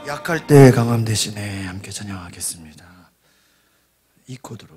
약할 때 강함 대신에 함께 찬양하겠습니다. 이 코드로.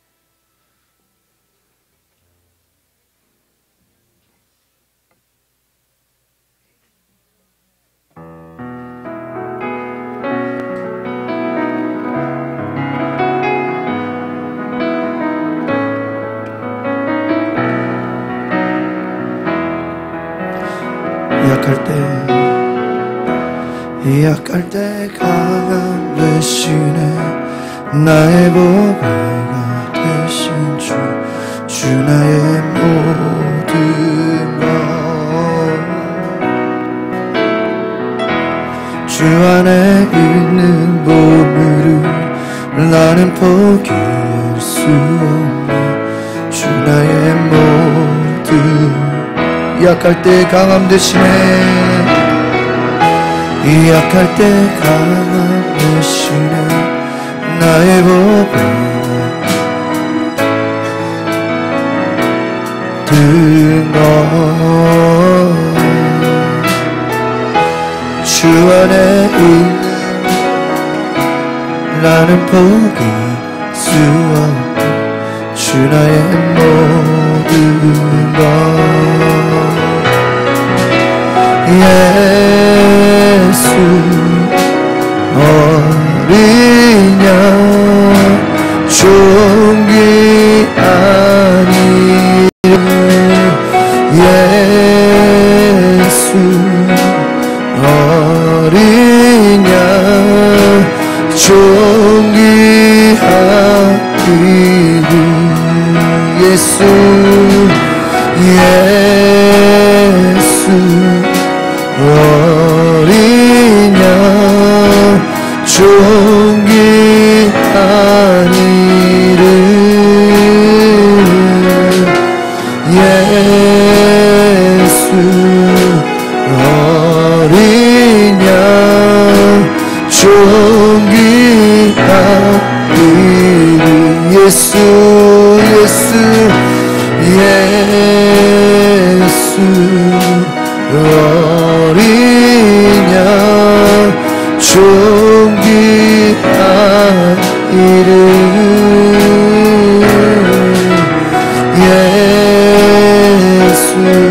약할 때 강함 대신에 나의 보배가 되신 주 나의 모든 것 주 안에 있는 보물을 나는 포기할 수 없네. 주 나의 모든 약할 때 강함 대신에 약할 때 강함 대신에 나의 보배 든 것 주 안에 있는 나는 포기할 수 없는 주 나의 모든 것 예수 어린 양 종기 아니를 예수 어린 양 종기 아니를 예수 어린 양 존귀한 이름 예수 어린 양 존귀한 이름 예수 어린 양 존귀한 이름 예수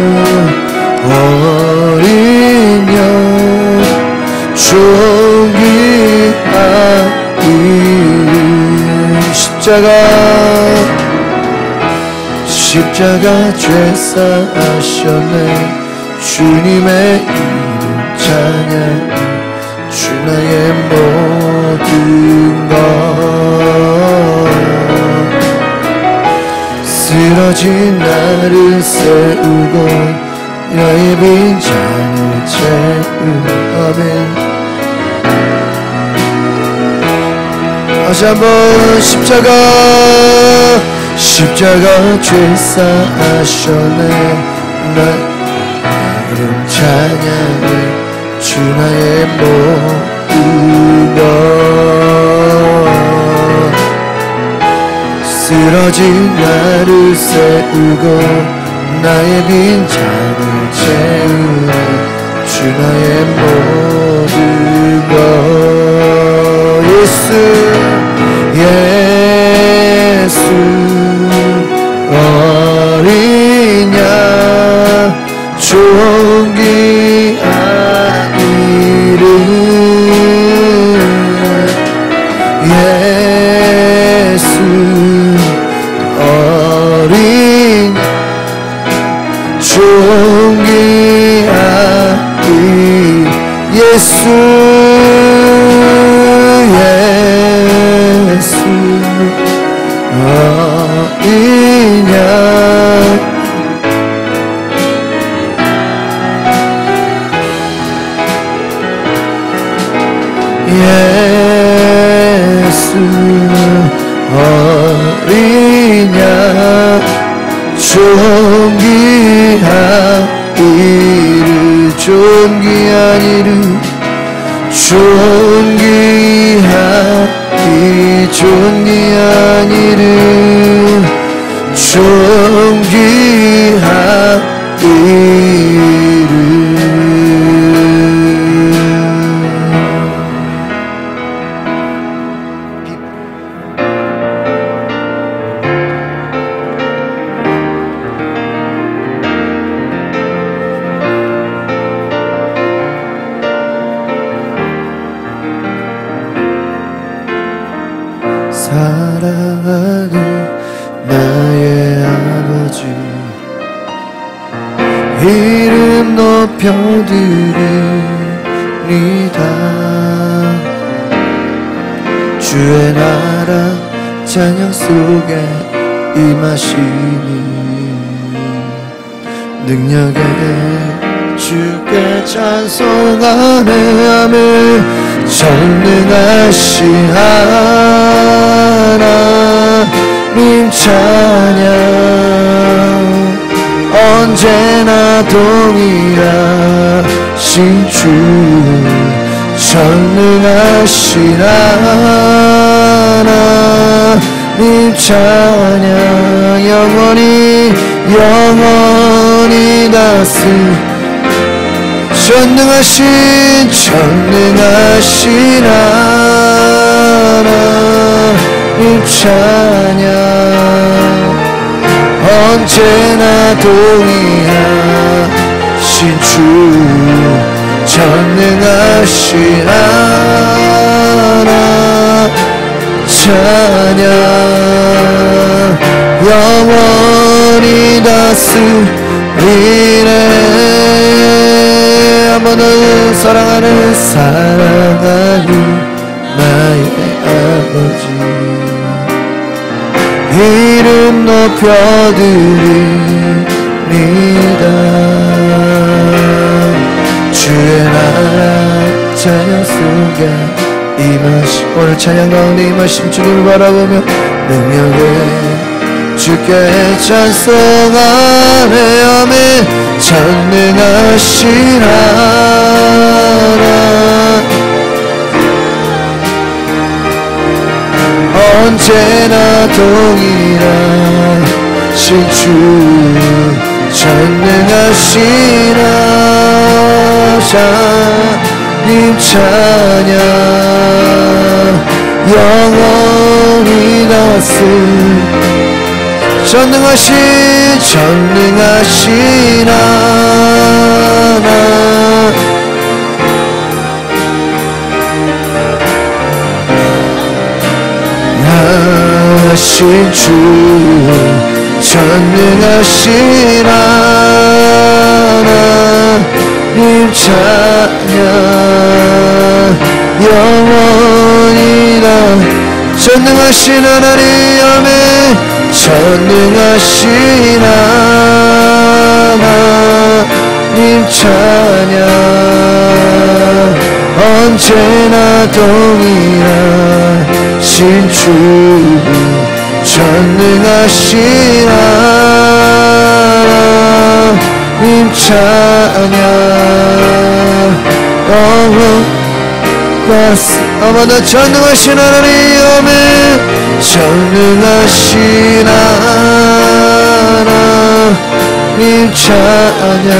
어린 양 존귀한 이름 십자가 죄사 하셨네. 주님의 이름 찬양 주 나의 모든 것 쓰러진 나를 세우고 나의 빈잔을 채우아멘. 다시 한번 십자가 죄사 하셨네. 이름 찬양을 주 나의 모든 것 쓰러진 나를 세우고 나의 빈잔을 채우네. 주 나의 모든 것 예수 어린 양 존귀한 이름 예수 어린 양 존귀한 이름 예수 어린 양 예수 어린 양 존귀한 이름 존귀한 이름 존귀한 이름 존귀한 이름 주의 나라 찬양 속에 임하시니 능력에 주께 찬송하네. 아멘. 전능하신 하나님 찬양 언제나 동일하신 주 전능하신 하나님 찬양 영원히 전능하신 하나님 찬양 언제나 동일하신 주 전능하신 하나님 찬양 영원히 다스리네. 한 번 더 사랑하는 나의 아버지 이름 높여드립니다. 주의 나라 찬양 속에 임하시 오늘 찬양 가운데 임하신 주님을 바라보며 능력에 주께 찬송하네. 아멘. 전능하신 하나님 언제나 동일하신 주 전능하신 하나님 찬양 영원히 전능하신 하나님 주 전능하신 하나님 찬양 영원히 전능하신 하나님 아멘. 전능하신 하나님 찬양 언제나 동일하신 주 전능하신 하나님 찬양 어머나 전능하신 하나님 아멘. 전능하신 하나님 찬양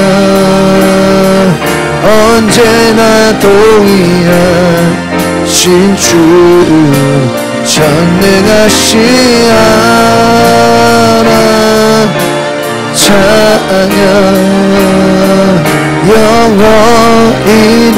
언제나 동일하신 주 전능하신 하나님 찬양 영원히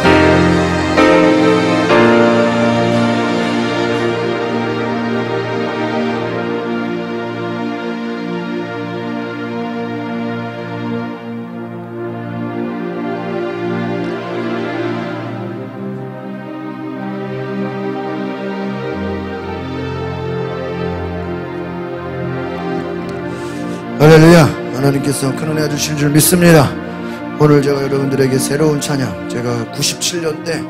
할렐루야. 하나님께서 큰 은혜 주신 줄 믿습니다. 오늘 제가 여러분들에게 새로운 찬양, 제가 97년 때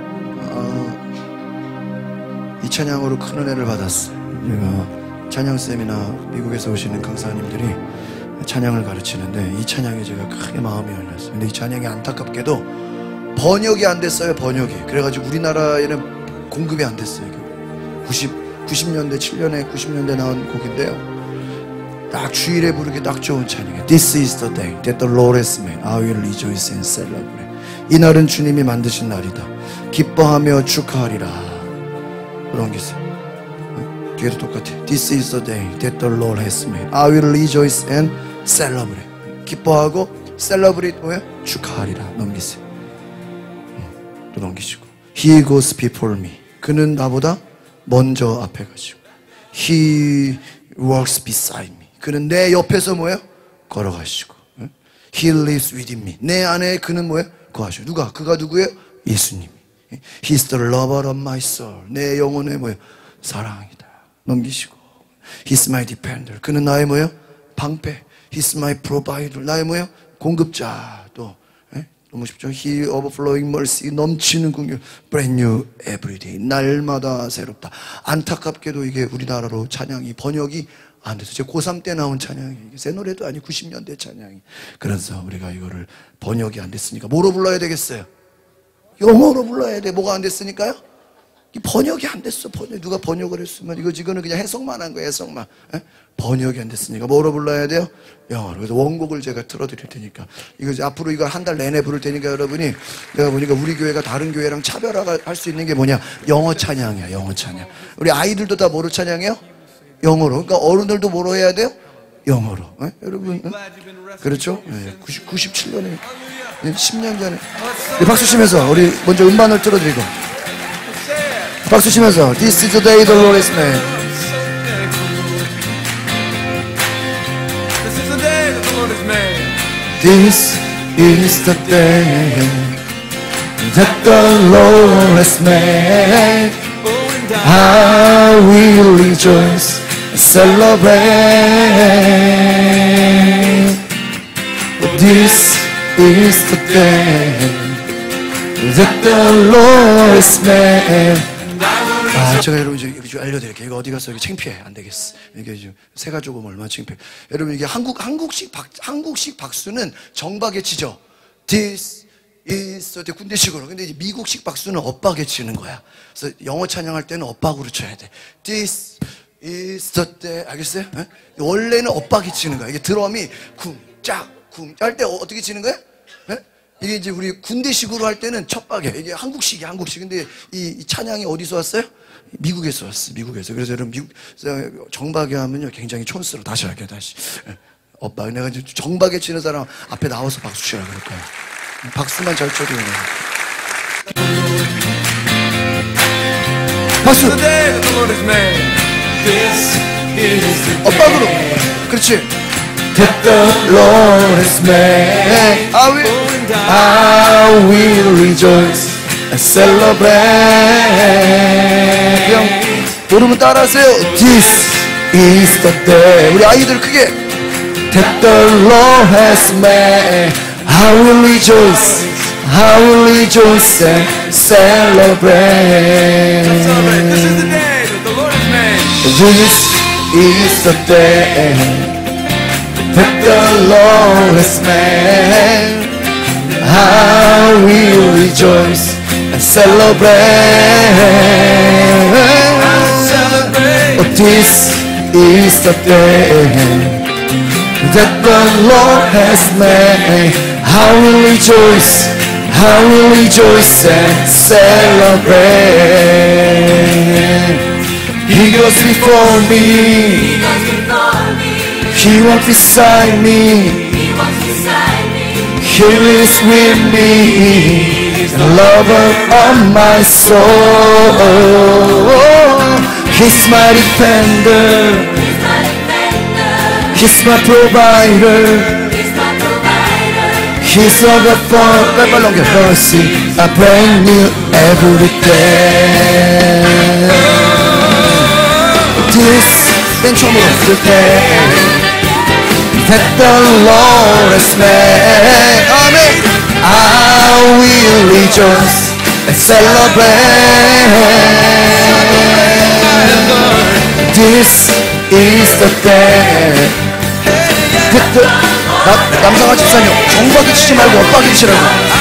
이 찬양으로 큰 은혜를 받았어요. 제가 찬양 세미나 미국에서 오시는 강사님들이 찬양을 가르치는데 이 찬양에 제가 크게 마음이 열렸어요. 근데 이 찬양이 안타깝게도 번역이 안 됐어요. 번역이. 그래가지고 우리나라에는 공급이 안 됐어요. 90년대 7년에 90년대 나온 곡인데요, 딱 주일에 부르기 딱 좋은 찬양이에요. This is the day that the Lord has made. I will rejoice and celebrate. 이 날은 주님이 만드신 날이다. 기뻐하며 축하하리라. 그런 게 있어요. 뒤에도 똑같아. This is the day that the Lord has made. I will rejoice and celebrate. 기뻐하고 celebrate 뭐야? 축하하리라. 넘기세요. 또 넘기시고. He goes before me. 그는 나보다 먼저 앞에 가시고. He walks beside me. 그는 내 옆에서 뭐예요? 걸어가시고. He lives within me. 내 안에 그는 뭐예요? 거하시고. 누가? 그가 누구예요? 예수님이. He's the lover of my soul. 내 영혼의 뭐예요? 사랑이다. 넘기시고. He's my defender. 그는 나의 뭐예요? 방패. He's my provider. 나의 뭐예요? 공급자. 또 너무 쉽죠? He overflowing mercy. 넘치는 긍휼. Brand new every day. 날마다 새롭다. 안타깝게도 이게 우리나라로 찬양이 번역이 안 돼서 제가 고3 때 나온 찬양이 새 노래도 아니 90년대 찬양이. 그래서 우리가 이거를 번역이 안 됐으니까 뭐로 불러야 되겠어요? 영어로 불러야 돼. 뭐가 안 됐으니까요? 번역이 안 됐어. 누가 번역을 했으면 이거는 그냥 해석만 한 거예요. 해석만. 번역이 안 됐으니까 뭐로 불러야 돼요? 영어로. 그래서 원곡을 제가 틀어드릴 테니까 이거 이제 앞으로 이거 한 달 내내 부를 테니까 여러분이 내가 보니까 우리 교회가 다른 교회랑 차별화가 할 수 있는 게 뭐냐? 영어 찬양이야. 영어 찬양. 우리 아이들도 다 뭐로 찬양해요? 영어로. 그러니까 어른들도 뭐로 해야 돼요? 영어로. 여러분. 그렇죠? 97년에 10년 전에 박수 치면서 우리 먼저 음반을 틀어드리고 박수 치면서 This is the day the Lord has made. This is the day that the Lord has made. This is the day that the Lord has made. I will rejoice and celebrate. This is the day that the Lord has made. 제가 여러분 이렇게 좀 알려드릴게요. 이거 어디 가서 이게 창피해. 안 되겠어. 이게 지금 새가 조금 얼마나 창피해. 여러분 이게 한국식 박수는 정박에 치죠. This is the 군대식으로. 근데 이제 미국식 박수는 엇박에 치는 거야. 그래서 영어 찬양할 때는 엇박으로 쳐야 돼. This is the day. 알겠어요? 네? 원래는 엇박에 치는 거야. 이게 드럼이 쿵짝 할 때 어떻게 치는 거야? 네? 이게 이제 우리 군대식으로 할 때는 첫박에 이게 한국식이야. 한국식. 근데 이 찬양이 어디서 왔어요? 미국에서 왔어. 미국에서. 그래서 여러분 미국 정박에 하면요 굉장히 촌스러워. 다시 할게요. 다시. 엇박. 내가 이제 정박에 치는 사람 앞에 나와서 박수 치라 그럴 거야. 박수만 잘 쳐도 그냥. 박수. 엇박으로. 그렇지. That the Lord has made. I will rejoice and celebrate. 그냥 여러분 따라하세요. This is the day. 우리 아이들 크게. That the Lord has made. I will rejoice. I will rejoice and celebrate. This is the day that the Lord has made. This is the day that the Lord has made. I will rejoice and celebrate. This is the day that the Lord has made. I will rejoice, I will rejoice and celebrate. He goes before me. He walks beside me. He is with me, the lover of my soul. He's my defender. He's my provider. He's overflowing mercy. I brand new every day. This is the day that the Lord has made. Amen. I will rejoice and celebrate. This is the day that the 남상아 집사님 정박에 치지 말고 엇박에 치라고.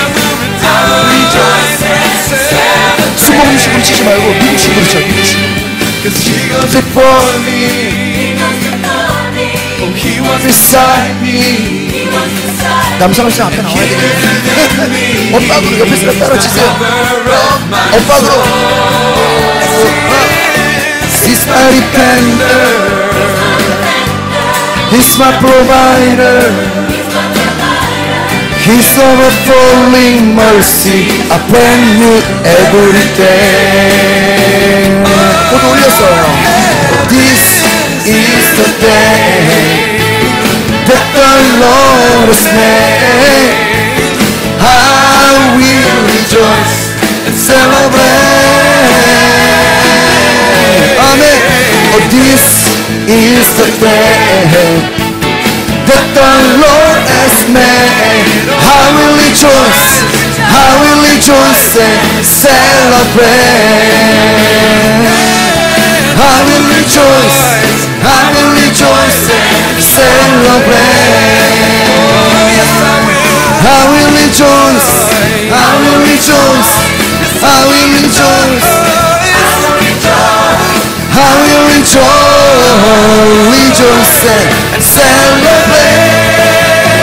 수공식으로 치지 말고 미국식으로 쳐. 미국식으로. Before me. He was beside me. 남성은 씨 앞에 나와야 되겠네. 엇박으로 옆에 사람 따라 치세요. 엇박으로. He's my defender. He's my provider. He's overflowing mercy. I brand new every day. 또 올렸어요. This is the day that the Lord has made. I will rejoice celebrate. Amen. Oh, this is the day that the Lord has made. I will rejoice, I will rejoice and celebrate. I will rejoice, I will rejoice and celebrate. I will rejoice, I will rejoice, I will rejoice, I will rejoice and celebrate.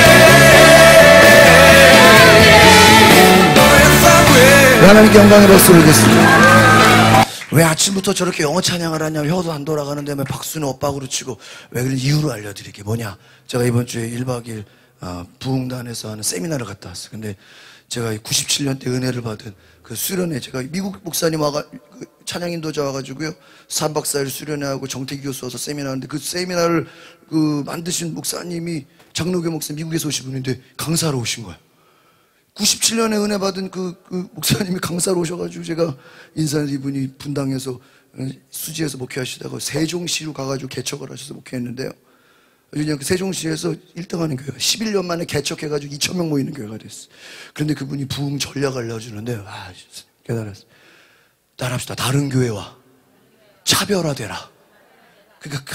하나님께 영광의 박수를 드리겠습니다. 왜 아침부터 저렇게 영어 찬양을 하냐면 혀도 안 돌아가는데 왜 박수는 엇박으로 치고 왜 그런 이유를 알려드릴게. 뭐냐, 제가 이번 주에 1박 2일 부흥단에서 하는 세미나를 갔다 왔어요. 근데 제가 97년 때 은혜를 받은 그 수련회, 제가 미국 목사님 그 찬양 인도자 와가지고요 3박 4일 수련회하고 정태기 교수 와서 세미나 하는데, 그 세미나를 그 만드신 목사님이 장로교 목사, 미국에서 오신 분인데 강사로 오신 거예요. 97년에 은혜 받은 그 목사님이 강사로 오셔가지고 제가 인사한 이분이 분당에서 수지에서 목회하시다가 세종시로 가가지고 개척을 하셔서 목회했는데요. 그냥 그 세종시에서 1등하는 교회가 11년 만에 개척해가지고 2,000명 모이는 교회가 됐어요. 그런데 그분이 부흥 전략을 알려주는데 깨달았어요. 따라합시다. 다른 교회와 차별화되라. 그러니까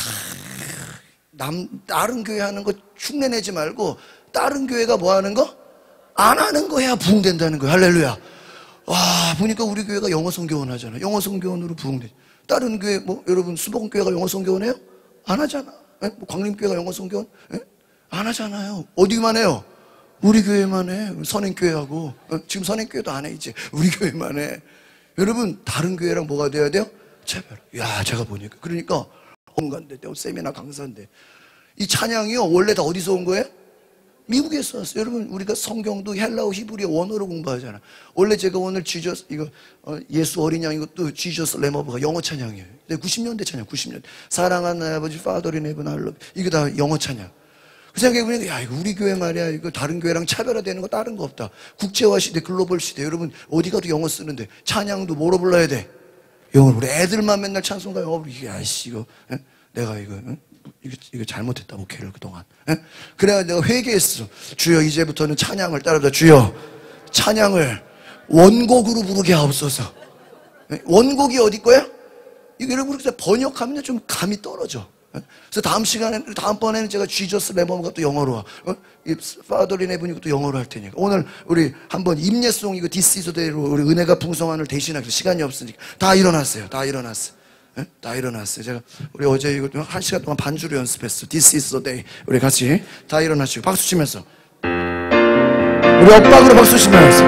다른 교회 하는 거 흉내내지 말고 다른 교회가 뭐 하는 거? 안 하는 거 해야 부흥된다는 거예요. 할렐루야. 와, 보니까 우리 교회가 영어 성교원 하잖아요. 영어 성교원으로 부흥돼. 다른 교회, 뭐 여러분 수복음교회가 영어 성교원 해요? 안 하잖아. 뭐 광림교회가 영어 성교원? 안 하잖아요. 어디만 해요? 우리 교회만 해. 선행교회하고. 지금 선행교회도 안 해 이제. 우리 교회만 해. 여러분 다른 교회랑 뭐가 돼야 돼요? 차별. 야, 제가 보니까 그러니까 온간데 세미나 강사인데 이 찬양이요 원래 다 어디서 온 거예요? 미국에서 왔어요. 여러분 우리가 성경도 헬라어 히브리어 원어로 공부하잖아. 원래 제가 오늘 지저스 이거 예수 어린 양 이것도 지저스 레머버가 영어 찬양이에요. 90년대 찬양. 90년대 사랑하는 아버지 Father in heaven I love 이거 다 영어 찬양. 그 생각해보니까 야 이거 우리 교회 말이야 이거 다른 교회랑 차별화되는 거 다른 거 없다. 국제화 시대 글로벌 시대 여러분 어디 가도 영어 쓰는데 찬양도 뭐로 불러야 돼? 영어로. 우리 애들만 맨날 찬송가 영어 부르기. 야씨 이거 내가 이거 이거 잘못했다 목회를 그동안. 그래야 내가 회개했어. 주여 이제부터는 찬양을 따라다. 주여 찬양을 원곡으로 부르게 하옵소서. 원곡이 어디 거야? 이거 여러분 그렇게 번역하면 좀 감이 떨어져. 그래서 다음번에는 제가 지저스 레버가 또 영어로 와. Father in heaven 이것도 영어로 할 테니까. 오늘 우리 한번 임예송 이거 This is the day로 우리 은혜가 풍성한을 대신하기 시간이 없으니까 다 일어났어요. 다 일어났어요. 다 일어났어요. 제가 우리 어제 이거 1시간 동안 반주로 연습했어. This is the day. 우리 같이 다 일어나시고 박수 치면서 우리 엇박으로 박수 치면서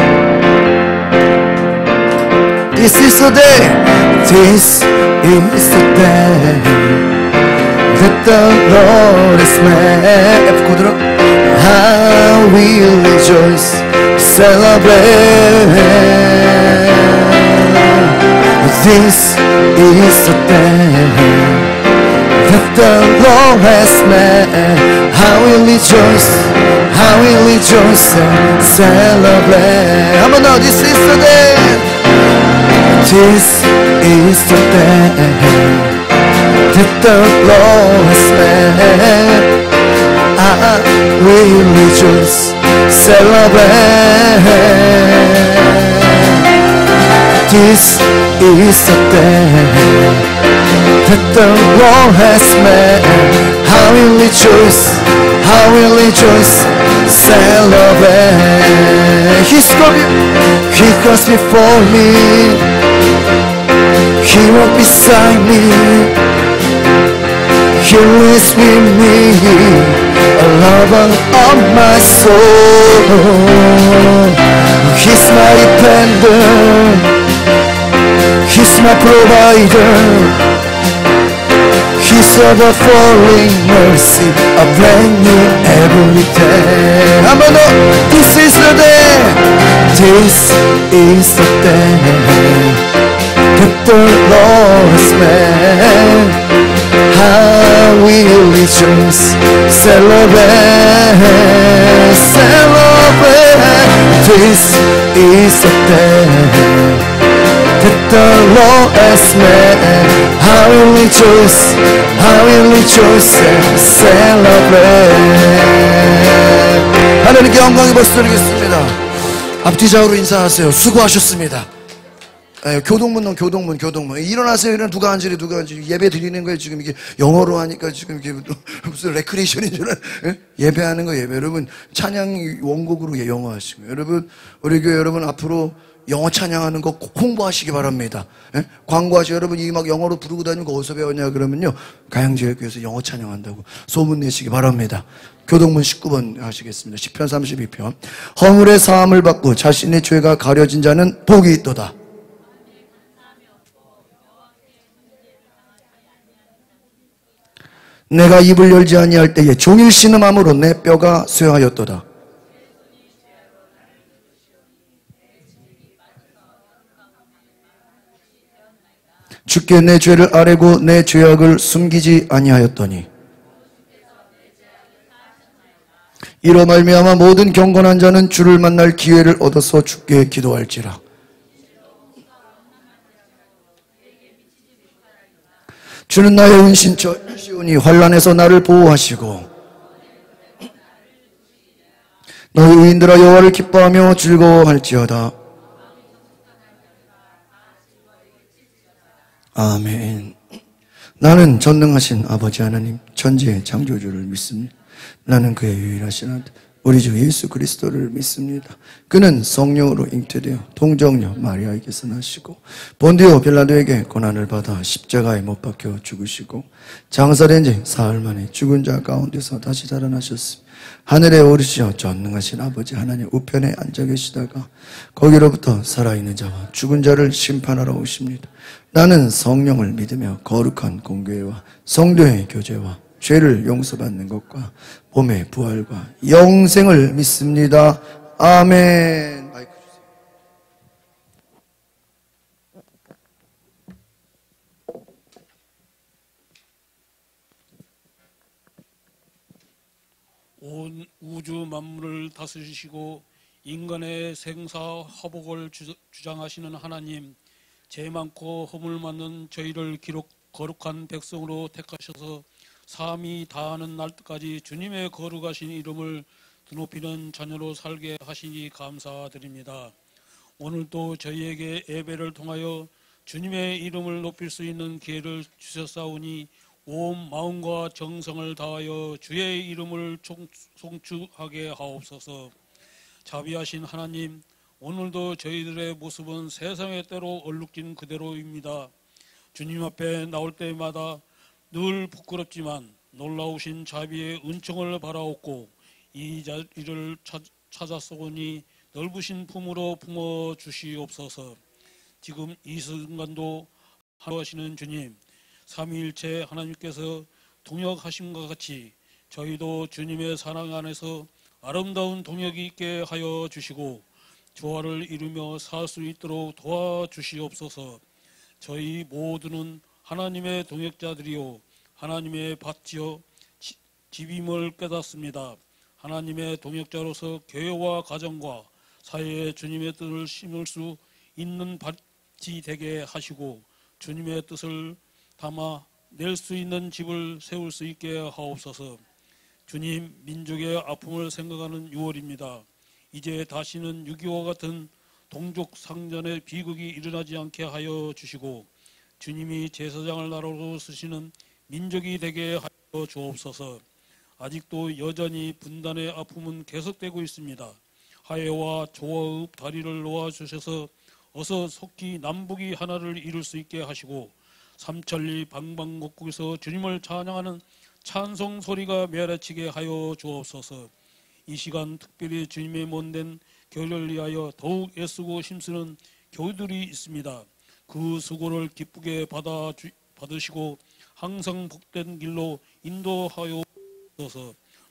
This is the day. This is the day that the Lord has made. F 들어. I will rejoice, celebrate. This is the day that the Lord has made. I will rejoice, I will rejoice and celebrate. 한번 더. This is the day. This is the day that the Lord has made. I will rejoice, celebrate. This is the day that the Lord has made. I will rejoice, I will rejoice, celebrate. He goes before me, He walks beside me, He lives with me, a lover of my soul. He's my defender, He's my provider, He's overflowing mercy, a brand new every day. 한번 더. This is the day. This is the day that the Lord has made. I will rejoice, celebrate, celebrate. twist 있었대. That the Lord has made. How will rejoice, how will rejoice and celebrate. 하나님께 영광의 박수 드리겠습니다. 앞뒤좌우로 인사하세요. 수고하셨습니다. 교동문 일어나세요. 누가 앉으래 예배 드리는 거예요. 지금 이게 영어로 하니까 지금 이게 무슨 레크레이션인 줄 예배하는 거 예배. 여러분 찬양 원곡으로 영어 하시고, 여러분 우리 교회 여러분 앞으로 영어 찬양하는 거 꼭 홍보하시기 바랍니다. 광고하시고, 여러분 이 막 영어로 부르고 다니는 거 어디서 배웠냐 그러면요, 가양제일교회에서 영어 찬양한다고 소문 내시기 바랍니다. 교동문 19번 하시겠습니다. 시편 32편. 허물의 사함을 받고 자신의 죄가 가려진 자는 복이 있도다. 내가 입을 열지 아니할 때에 종일 신음함으로 내 뼈가 쇠하였도다. 주께 내 죄를 아뢰고 내 죄악을 숨기지 아니하였더니, 이로 말미암아 모든 경건한 자는 주를 만날 기회를 얻어서 주께 기도할지라. 주는 나의 은신처시오니 환난에서 나를 보호하시고, 너희 의인들아 여호와를 기뻐하며 즐거워할지어다. 아멘. 나는 전능하신 아버지 하나님 천지의 창조주를 믿습니다. 나는 그의 유일하신 아들 우리 주 예수 그리스도를 믿습니다. 그는 성령으로 잉태되어 동정녀 마리아에게서 나시고 본디오 빌라도에게 고난을 받아 십자가에 못 박혀 죽으시고 장사된 지 사흘 만에 죽은 자 가운데서 다시 살아나셨습니다. 하늘에 오르시어 전능하신 아버지 하나님 우편에 앉아 계시다가 거기로부터 살아있는 자와 죽은 자를 심판하러 오십니다. 나는 성령을 믿으며 거룩한 공교회와 성도의 교제와 죄를 용서받는 것과 몸의 부활과 영생을 믿습니다. 아멘. 마이크 주세요. 온 우주 만물을 다스리시고 인간의 생사화복을 주장하시는 하나님, 죄 많고 허물 많은 저희를 거룩한 백성으로 택하셔서 사함이 다하는 날까지 주님의 거룩하신 이름을 드높이는 자녀로 살게 하시니 감사드립니다. 오늘도 저희에게 예배를 통하여 주님의 이름을 높일 수 있는 기회를 주셨사오니 온 마음과 정성을 다하여 주의 이름을 송축하게 하옵소서. 자비하신 하나님, 오늘도 저희들의 모습은 세상의 때로 얼룩진 그대로입니다. 주님 앞에 나올 때마다 늘 부끄럽지만 놀라우신 자비의 은총을 바라옵고 이 자리를 찾았사오니 넓으신 품으로 품어주시옵소서. 지금 이 순간도 하시는 주님, 삼위일체 하나님께서 동역하심과 같이 저희도 주님의 사랑 안에서 아름다운 동역이 있게 하여 주시고 조화를 이루며 살 수 있도록 도와주시옵소서. 저희 모두는 하나님의 동역자들이요 하나님의 밭이요 집임을 깨닫습니다. 하나님의 동역자로서 교회와 가정과 사회에 주님의 뜻을 심을 수 있는 밭이 되게 하시고 주님의 뜻을 담아 낼 수 있는 집을 세울 수 있게 하옵소서. 주님, 민족의 아픔을 생각하는 6월입니다. 이제 다시는 6.25와 같은 동족 상전의 비극이 일어나지 않게 하여 주시고 주님이 제사장을 나라로 쓰시는 민족이 되게 하여 주옵소서. 아직도 여전히 분단의 아픔은 계속되고 있습니다. 화해와 조화의 다리를 놓아주셔서 어서 속히 남북이 하나를 이룰 수 있게 하시고 삼천리 방방곡곡에서 주님을 찬양하는 찬송 소리가 메아치게 하여 주옵소서. 이 시간 특별히 주님의 몸된 교회를 위하여 더욱 애쓰고 힘쓰는 교우들이 있습니다. 그 수고를 기쁘게 받으시고 항상 복된 길로 인도하여 주옵소서.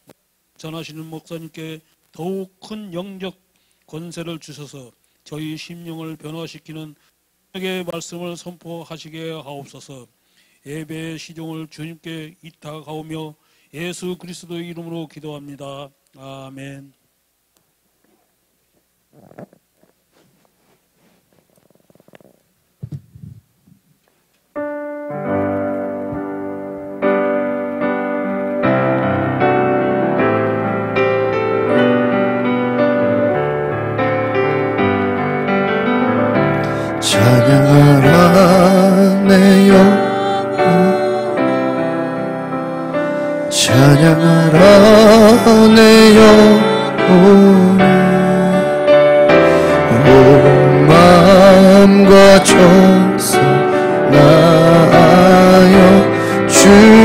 전하시는 목사님께 더욱 큰 영적 권세를 주셔서 저희 심령을 변화시키는 의 말씀을 선포하시게 하옵소서. 예배의 시종을 주님께 이탁하오며 예수 그리스도의 이름으로 기도합니다. 아멘. 찬양하라 내 영혼 찬양하라 내 영혼아 온 마음과 정성 다하여 주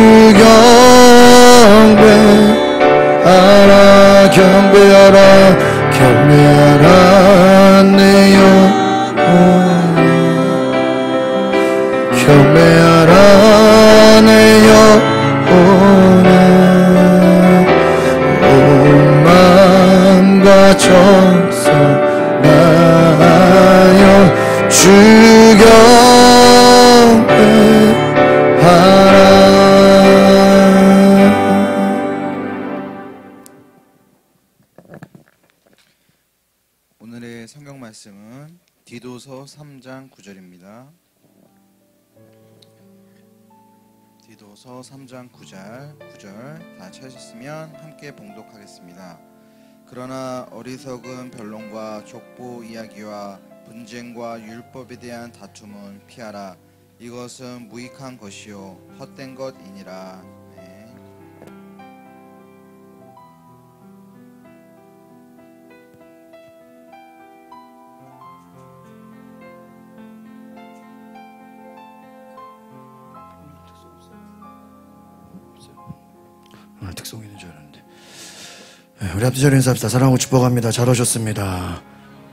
경배하라 경배하라 경배하라 내 영혼아 경배하라 내 영혼아 온 마음과 정성 다하여 주 경배하라. 오늘의 성경 말씀은 디도서 3장 9절입니다. 디도서 3장 9절 다 찾으셨으면 함께 봉독하겠습니다. 그러나 어리석은 변론과 족보 이야기와 분쟁과 율법에 대한 다툼은 피하라. 이것은 무익한 것이요 헛된 것이니라. 네. 특성 있는 줄 알았는데. 우리 앞뒤 절 인사합시다. 사랑하고 축복합니다. 잘 오셨습니다.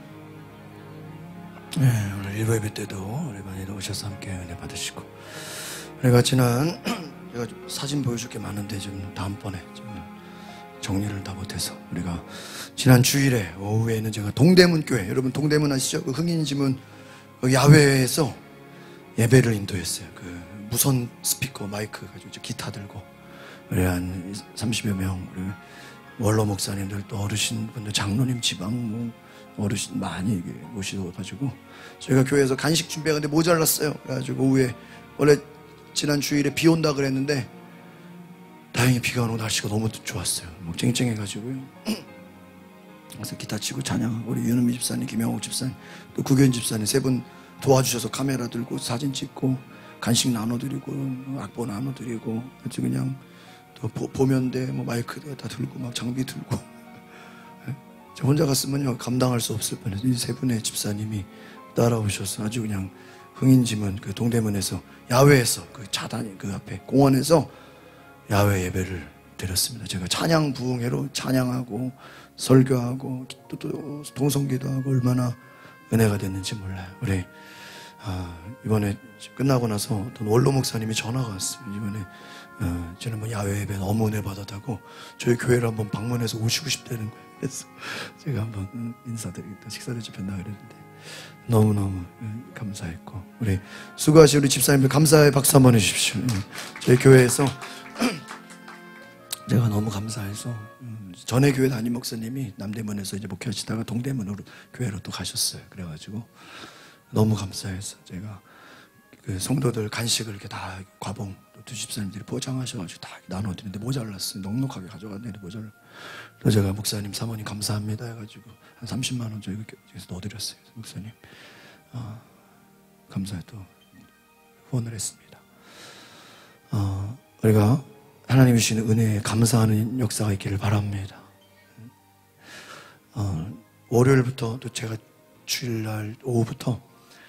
오늘 일부 예배 때도 우리 많이 오셔서 함께 은혜 받으시고, 우리가 지난 제가 사진 보여줄 게 많은데 좀 다음번에 좀 정리를 다 못해서, 우리가 지난 주일에 오후에는 제가 동대문 교회, 여러분 동대문 아시죠? 그 흥인지문 그 야외에서 예배를 인도했어요. 그 무선 스피커 마이크 가지고 기타 들고 우리 한 30여 명 우리 원로 목사님들 또 어르신분들 장로님 지방 뭐 어르신 많이 모셔가지고 저희가 교회에서 간식 준비하는데 모자랐어요. 그래가지고 오후에 원래 지난 주일에 비 온다 그랬는데 다행히 비가 안 오고 날씨가 너무 좋았어요. 뭐 쨍쨍해가지고요. 그래서 기타 치고 찬양하고 우리 윤은미 집사님, 김영옥 집사님, 또 구견 집사님 세 분 도와주셔서 카메라 들고 사진 찍고 간식 나눠드리고 악보 나눠드리고 아주 그냥 또 보면대 뭐 마이크 다 들고 막 장비 들고 저 혼자 갔으면요 감당할 수 없을 뻔해서 이 세 분의 집사님이 따라오셔서 아주 그냥 흥인지문 그 동대문에서 야외에서 그 자단 그 앞에 공원에서 야외 예배를 드렸습니다. 제가 찬양 부흥회로 찬양하고 설교하고 또 동성기도하고 얼마나 은혜가 됐는지 몰라요. 우리 이번에 끝나고 나서 어떤 원로 목사님이 전화가 왔어요. 이번에 저는 뭐 야외 예배 너무 은혜 받았다고 저희 교회를 한번 방문해서 오시고 싶다는 거예요. 그래서 제가 한번 인사드리겠다 식사를 집혔나 그랬는데 너무너무 감사했고, 우리 수고하신 우리 집사님들 감사의 박수 한번 해주십시오. 저희 교회에서 제가 너무 감사해서 전에 교회 담임 목사님이 남대문에서 이제 목회하시다가 동대문으로 교회로 또 가셨어요. 그래가지고 너무 감사해서 제가 그 성도들 간식을 이렇게 다 과봉 두 집사님들이 포장하셔가지고 다 나눠드리는데 모자랐어요. 넉넉하게 가져갔는데 모자를. 그래서 제가 목사님 사모님 감사합니다 해가지고 한 30만 원 저희가 넣어드렸어요. 목사님 감사해 또 후원을 했습니다. 우리가 하나님이 주시는 은혜에 감사하는 역사가 있기를 바랍니다. 월요일부터 또 제가 주일날 오후부터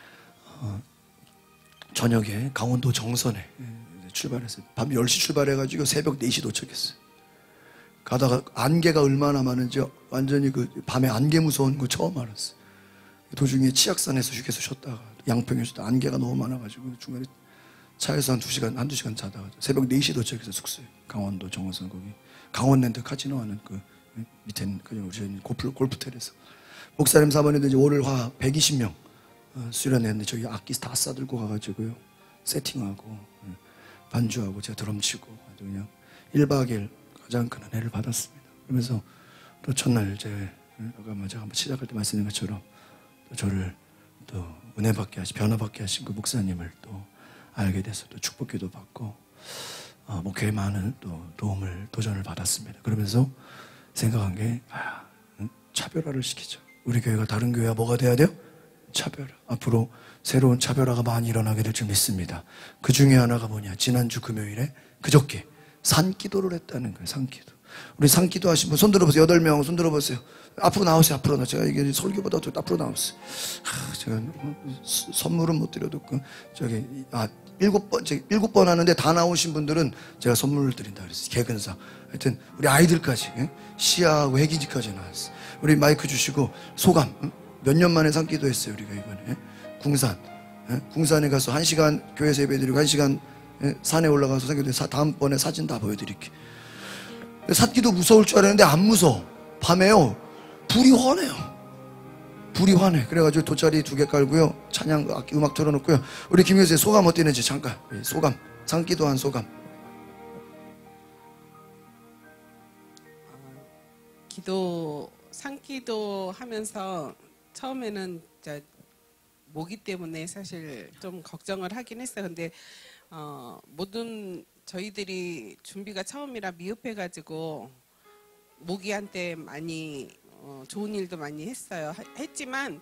저녁에 강원도 정선에 출발했어요. 밤 10시 출발해가지고 새벽 4시 도착했어요. 가다가 안개가 얼마나 많은지 완전히 그 밤에 안개 무서운 거 처음 알았어요. 도중에 치악산에서 휴게소 쉬었다가 양평에서도 안개가 너무 많아가지고 중간에 차에서 한 2시간, 한두 시간 자다가 새벽 4시 도착해서 숙소에 강원도 정선 거기 강원랜드 카지노 하는 그 밑에 우리 골프텔에서 목사님 사모님들 이제 월요일 화 120명 수련했는데 저희 악기 다 싸들고 가가지고요 세팅하고 반주하고 제가 드럼 치고 아주 그냥 1박 2일 가장 큰 은혜를 받았습니다. 그러면서 또 첫날 이제 아까 제가 한번 시작할 때 말씀드린 것처럼 또 저를 또 은혜 받게 하시, 변화받게 하신 그 목사님을 또 알게 돼서 또 축복기도 받고 목회에 많은 또 도움을 도전을 받았습니다. 그러면서 생각한 게 차별화를 시키죠. 우리 교회가 다른 교회와 뭐가 돼야 돼요? 차별화. 앞으로 새로운 차별화가 많이 일어나게 될 줄 믿습니다. 그 중에 하나가 뭐냐? 지난주 금요일에 그저께 산기도를 했다는 거예요. 산기도. 우리 산기도 하신 분 손 들어보세요. 8명 손 들어보세요. 앞으로 나오세요. 앞으로 나오세요. 제가 이게 설교보다 더 앞으로 나오세요. 제가 선물은 못 드려도 저기 7번 하는데 다 나오신 분들은 제가 선물을 드린다 그랬어요. 개근사. 하여튼 우리 아이들까지 시아하고 해기지까지 나왔어요. 우리 마이크 주시고 소감. 몇 년 만에 산기도 했어요. 우리가 이번에 궁산. 궁산에 가서 1시간 교회에서 예배드리고 1시간 산에 올라가서 산기도 다음번에 사진 다 보여드릴게요. 산기도 무서울 줄 알았는데 안 무서워. 밤에요 불이 환해요. 불이 환해. 그래가지고 돗자리 2개 깔고요 찬양 음악 틀어놓고요. 우리 김효세 소감 어땠는지 잠깐 소감. 산기도 한 소감. 산기도 하면서 처음에는 모기 때문에 사실 좀 걱정을 하긴 했어요. 근데 모든 저희들이 준비가 처음이라 미흡해가지고 모기한테 많이 좋은 일도 많이 했지만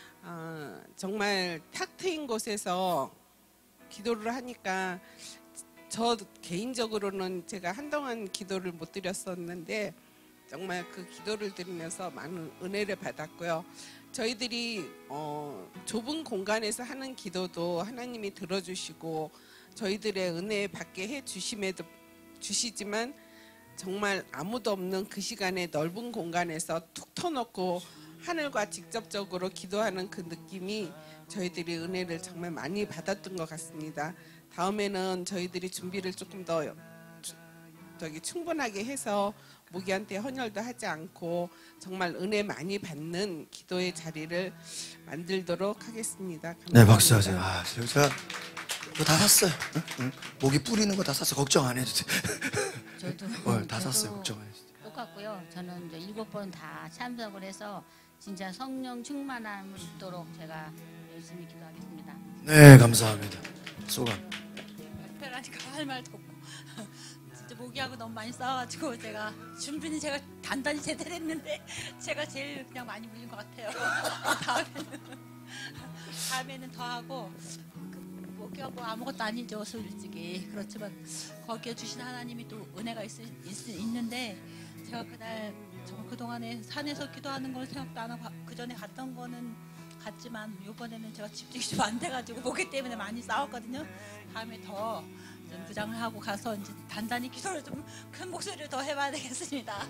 정말 탁 트인 곳에서 기도를 하니까 저 개인적으로는 제가 한동안 기도를 못 드렸었는데 정말 그 기도를 드리면서 많은 은혜를 받았고요. 저희들이 좁은 공간에서 하는 기도도 하나님이 들어주시고 저희들의 은혜 받게 해주시지만 정말 아무도 없는 그 시간에 넓은 공간에서 툭 터놓고 하늘과 직접적으로 기도하는 그 느낌이 저희들이 은혜를 정말 많이 받았던 것 같습니다. 다음에는 저희들이 준비를 조금 더 충분하게 해서 모기한테 헌혈도 하지 않고 정말 은혜 많이 받는 기도의 자리를 만들도록 하겠습니다. 감사합니다. 네, 박수하세요. 제가 다 샀어요. 모기 뿌리는 거 다 샀어요. 걱정 안 해도 돼. 저도 다 샀어요. 걱정 안 해도 돼. 똑같고요. 저는 이제 7번 다 참석을 해서 진짜 성령 충만함을 있도록 제가 열심히 기도하겠습니다. 네, 감사합니다. 소감. 특별하니까 할 말도 없고 진짜 모기하고 너무 많이 싸워가지고 준비는 제가 단단히 제대로 했는데 제가 제일 그냥 많이 물린 것 같아요. 다음에는 더 하고 모기가 뭐 아무것도 아니죠 솔직히. 그렇지만 거기에 주신 하나님이 또 은혜가 있는데 제가 그날 그동안에 산에서 기도하는 걸 생각도 안 하고 그 전에 갔던 거는 갔지만 이번에는 제가 집중이 좀 안 돼가지고 모기 때문에 많이 싸웠거든요. 다음에 더 부장을 하고 가서 이제 단단히 기도를 좀 큰 목소리로 더 해봐야 되겠습니다.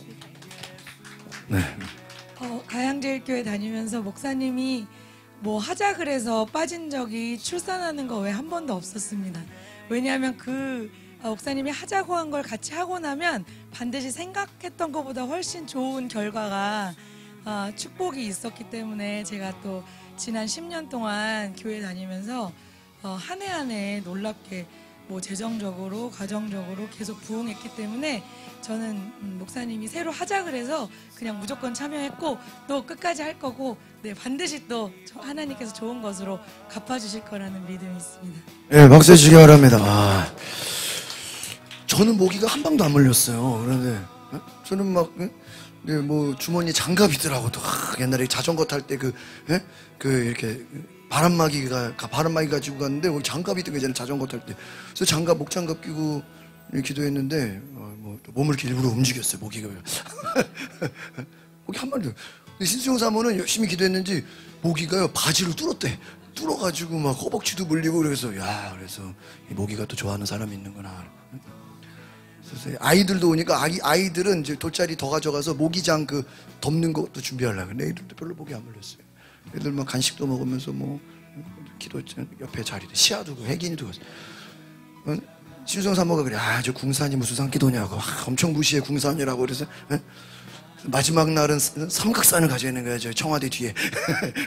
네. 가양제일교회 다니면서 목사님이 뭐 하자 그래서 빠진 적이 출산하는 거 외에 한 번도 없었습니다. 왜냐하면 목사님이 하자고 한 걸 같이 하고 나면 반드시 생각했던 것보다 훨씬 좋은 결과가 축복이 있었기 때문에 제가 또 지난 10년 동안 교회 다니면서 한 해 한 해 놀랍게 뭐 재정적으로 가정적으로 계속 부흥했기 때문에 저는 목사님이 새로 하자 그래서 그냥 무조건 참여했고 또 끝까지 할 거고 반드시 또 하나님께서 좋은 것으로 갚아주실 거라는 믿음이 있습니다. 네, 박수 주시기 바랍니다. 저는 모기가 한 방도 안 물렸어요. 그런데 저는 뭐 주머니 장갑이더라고. 또 옛날에 자전거 탈 때 이렇게 바람막이 가지고 갔는데 거기 장갑이 있던 게 있잖아요. 자전거 탈 때. 그래서 목장갑 끼고 기도했는데 몸을 이렇게 일부러 움직였어요. 모기가. 모기 한 마리도. 신수용 사모는 열심히 기도했는지 모기가요 바지를 뚫었대. 뚫어가지고 막 허벅지도 물리고 그래서 그래서 이 모기가 또 좋아하는 사람이 있는구나. 그래서 아이들도 오니까 아이들은 이제 돗자리 더 가져가서 모기장 덮는 것도 준비하려고. 근데 애들도 별로 모기 안 물렸어요. 애들 막 간식도 먹으면서 기도 옆에 자리도 시야 두고 혜긴이 두고. 신수영 사모가 그래. 저 궁산이 무슨 산기도냐고. 엄청 무시해 궁산이라고. 그래서 마지막 날은 삼각산을 가져야 하는 거야. 저 청와대 뒤에.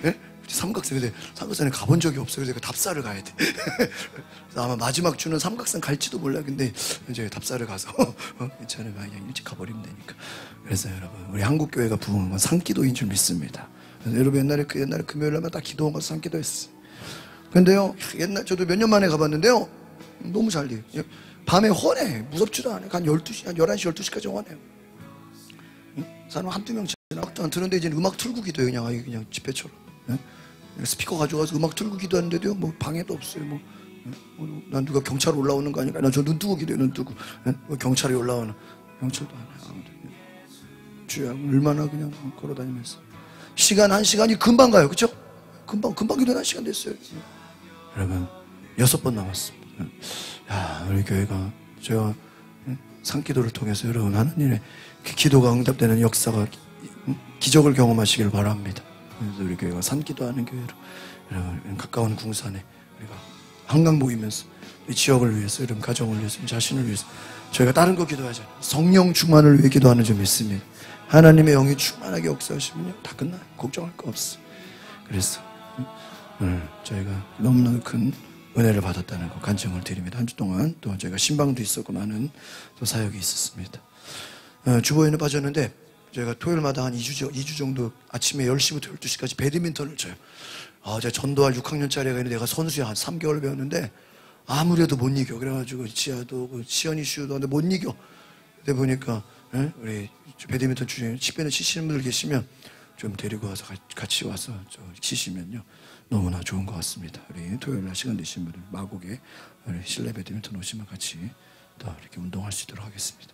삼각산에 가본 적이 없어요. 그래서 답사를 가야 돼. 그래서 아마 마지막 주는 삼각산 갈지도 몰라. 근데 이제 답사를 가서 괜찮아요. 그냥 일찍 가버리면 되니까. 그래서 여러분, 우리 한국 교회가 부흥한 건 산기도인 줄 믿습니다. 여러분 옛날에 금요일날만 딱 기도원 가서 산기도했어요. 근데요, 저도 몇 년 만에 가봤는데요, 너무 잘 돼요. 밤에 헌해. 무섭지도 않아요. 한 12시, 한 11시, 12시까지 헌해요. 사람 한두 명 음악도 안 트는데 이제 음악 틀고 기도해요. 그냥 집회처럼. 스피커 가져가서 음악 틀고 기도하는데도요, 뭐 방해도 없어요. 난 누가 경찰 올라오는 거 아니까. 난 저 눈 뜨고 기도해요. 눈 뜨고. 경찰이 올라오는. 경찰도 안 해요. 주야, 얼마나 그냥 걸어다니면서. 시간 한 시간이 금방 가요. 그쵸? 금방 기도는 한 시간 됐어요. 여러분, 6번 남았습니다. 야, 우리 교회가, 제가 산기도를 통해서 여러분 하나님의 기도가 응답되는 역사가, 기적을 경험하시길 바랍니다. 그래서 우리 교회가 산기도하는 교회로, 여러분 가까운 궁산에 우리가 한강 모이면서 이 지역을 위해서, 여러분 가정을 위해서, 자신을 위해서, 저희가 다른 거 기도하잖아요. 성령 충만을 위해 기도하는 점 있습니다. 하나님의 영이 충만하게 역사하시면요, 다 끝나요. 걱정할 거 없어. 그래서 오늘 저희가 너무나 큰 은혜를 받았다는 거 간증을 드립니다. 한 주 동안 또 저희가 신방도 있었고 많은 또 사역이 있었습니다. 주보에는 빠졌는데 저희가 토요일마다 한 2주 정도 아침에 10시부터 12시까지 배드민턴을 쳐요. 제가 전도할 6학년짜리가 있는데 내가 선수야. 한 3개월 배웠는데 아무래도 못 이겨. 그래가지고 지아도 시연이 슈도 못 이겨. 그때 보니까 우리 배드민턴 주제 집에는 치시는 분들 계시면 좀 데리고 와서 같이 와서 치시면요 너무나 좋은 것 같습니다. 우리 토요일날 시간 되신 분들 마곡에 우리 실내 배드민턴 오시면 같이 또 이렇게 운동할 수 있도록 하겠습니다.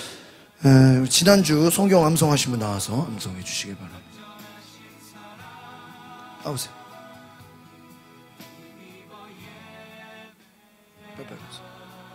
지난주 성경 암송하신 분 나와서 암송해 주시길 바랍니다. 나오세요. 빨리 오세요.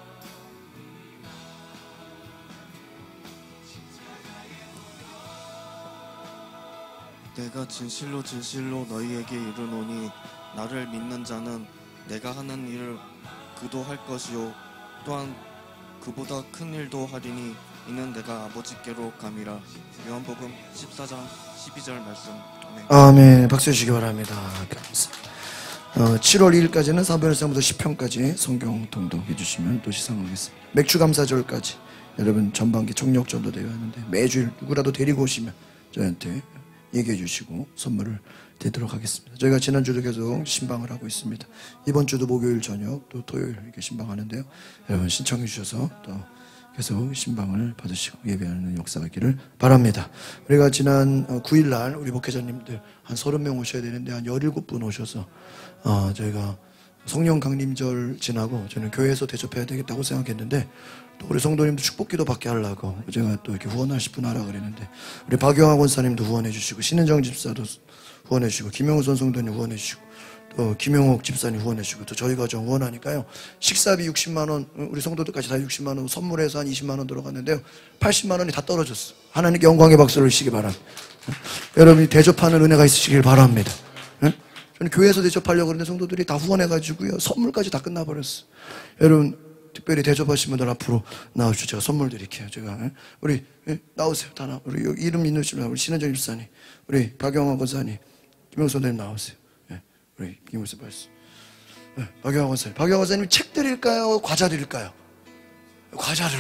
내가 진실로 진실로 너희에게 이르노니 나를 믿는 자는 내가 하는 일을 그도 할 것이요 또한 그보다 큰 일도 하리니 이는 내가 아버지께로 감이라. 요한복음 14장 12절 말씀. 아멘. 박수 주시기 바랍니다. 감사합니다. 7월 2일까지는 사부엘상부터 10편까지 성경 통독해 주시면 또 시상하겠습니다. 맥주감사절까지 여러분 전반기 청력전도 되어 있는데 매주일 누구라도 데리고 오시면 저희한테 얘기해 주시고 선물을 드리도록 하겠습니다. 저희가 지난주도 계속 신방을 하고 있습니다. 이번 주도 목요일 저녁 또 토요일 이렇게 신방하는데요. 여러분 신청해 주셔서 또 계속 신방을 받으시고 예배하는 역사가 있기를 바랍니다. 우리가 지난 9일날 우리 목회자님들 한 30명 오셔야 되는데 한 17분 오셔서 저희가 성령 강림절 지나고 저는 교회에서 대접해야 되겠다고 생각했는데 또 우리 성도님도 축복기도 받게 하려고 제가 또 이렇게 후원하실 분 하라 그랬는데 우리 박영학 원사님도 후원해 주시고 신은정 집사도 후원해 주시고 김영선 성도님 후원해 주시고 또 김용옥 집사님 후원해 주시고 또 저희 가정 후원하니까요. 식사비 60만 원 우리 성도들까지 다 60만 원 선물해서 한 20만 원 들어갔는데요. 80만 원이 다 떨어졌어. 하나님께 영광의 박수를 주시기 바랍니다. 여러분이 대접하는 은혜가 있으시길 바랍니다. 저는 교회에서 대접하려고 그러는데 성도들이 다 후원해가지고요. 선물까지 다 끝나버렸어. 여러분 특별히 대접하신 분들 앞으로 나오시죠. 제가 선물 드릴게요. 제가 우리 나오세요. 다 나. 우리 이름 있는 분 우리 신은정 집사님, 우리 박영화 권사님, 김영선 선생님 나오세요. 우리 김영선 말씀. 박영화 권사님, 박영화 권사님 책 드릴까요? 과자 드릴까요? 과자를.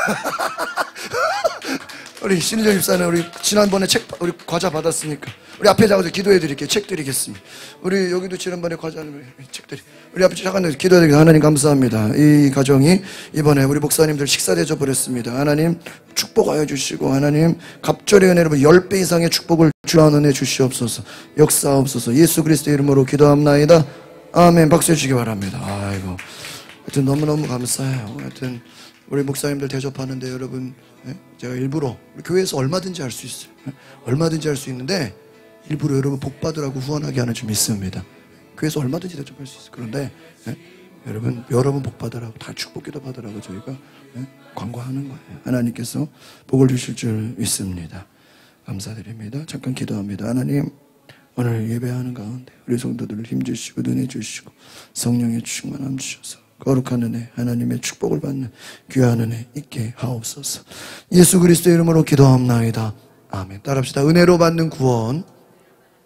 우리 신은정 집사는 우리 지난번에 우리 과자 받았으니까 우리 앞에 나가서 기도해 드릴게요. 책 드리겠습니다. 우리 여기도 지난번에 책 드리. 우리 앞에 잠깐 기도해 드리겠습니다. 하나님 감사합니다. 이 가정이 이번에 우리 목사님들 식사 대접을 했습니다. 하나님 축복하여 주시고 하나님 갑절의 은혜로 10배 이상의 축복을 주한 은혜 주시옵소서. 역사옵소서. 예수 그리스도의 이름으로 기도합나이다. 아멘. 박수 주시기 바랍니다. 아이고 하여튼 너무너무 감사해요. 하여튼 우리 목사님들 대접하는데 여러분 제가 일부러 우리 교회에서 얼마든지 할 수 있어요. 얼마든지 할 수 있는데 일부러 여러분 복 받으라고 후원하게 하는 좀 있습니다. 교회에서 얼마든지 대접할 수 있어요. 그런데 여러분 복 받으라고 다 축복기도 받으라고 저희가 광고하는 거예요. 하나님께서 복을 주실 줄 믿습니다. 감사드립니다. 잠깐 기도합니다. 하나님 오늘 예배하는 가운데 우리 성도들을 힘주시고 은혜 주시고 성령의 충만함 주셔서 거룩한 은혜 하나님의 축복을 받는 귀한 은혜 있게 하옵소서. 예수 그리스도의 이름으로 기도합나이다. 아멘. 따라합시다. 은혜로 받는 구원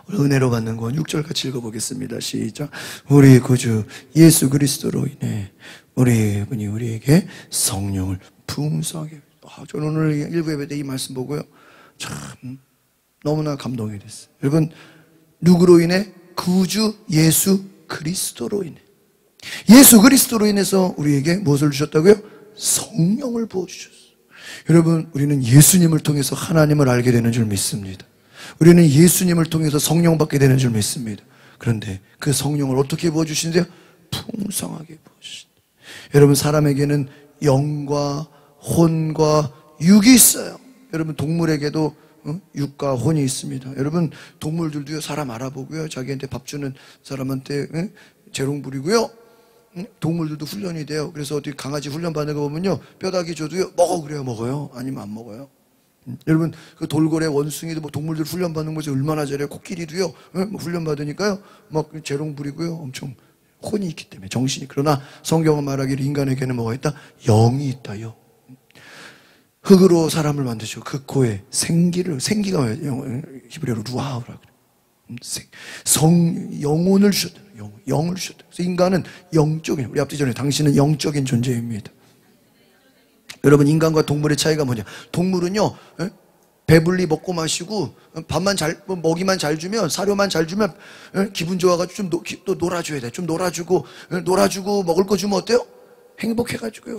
은혜로 받는 건 6절 같이 읽어보겠습니다. 시작. 우리 구주 예수 그리스도로 인해 우리 분이 우리에게 성령을 풍성하게. 저는 오늘 일부 예배 때 이 말씀 보고요, 참 너무나 감동이 됐어요. 여러분, 누구로 인해? 구주 예수 그리스도로 인해. 예수 그리스도로 인해서 우리에게 무엇을 주셨다고요? 성령을 부어주셨어요. 여러분, 우리는 예수님을 통해서 하나님을 알게 되는 줄 믿습니다. 우리는 예수님을 통해서 성령 받게 되는 줄 믿습니다. 그런데 그 성령을 어떻게 부어주시는데요? 풍성하게 부어주신다. 여러분, 사람에게는 영과 혼과 육이 있어요. 여러분, 동물에게도 육과 혼이 있습니다. 여러분, 동물들도요, 사람 알아보고요, 자기한테 밥 주는 사람한테 재롱 부리고요, 동물들도 훈련이 돼요. 그래서 어디 강아지 훈련 받는 거 보면요, 뼈다귀 줘도요, 먹어 그래요, 먹어요? 아니면 안 먹어요? 여러분, 그 돌고래, 원숭이도 뭐 동물들 훈련 받는 것이 얼마나 잘해요. 코끼리도요, 훈련 받으니까요, 막 재롱 부리고요, 엄청 혼이 있기 때문에, 정신이. 그러나 성경은 말하기를 인간에게는 뭐가 있다? 영이 있다요. 흙으로 사람을 만드죠. 그 코에 생기가 히브리어로 루아우라 그래요. 영혼을 주셨다. 영을 주셨다. 그래서 인간은 영적인, 우리 앞뒤 전에 당신은 영적인 존재입니다. 여러분, 인간과 동물의 차이가 뭐냐? 동물은요, 배불리 먹고 마시고 밥만 먹이만 잘 주면, 사료만 잘 주면 기분 좋아가지고 또 놀아줘야 돼. 좀 놀아주고 먹을 거 주면 어때요? 행복해가지고요.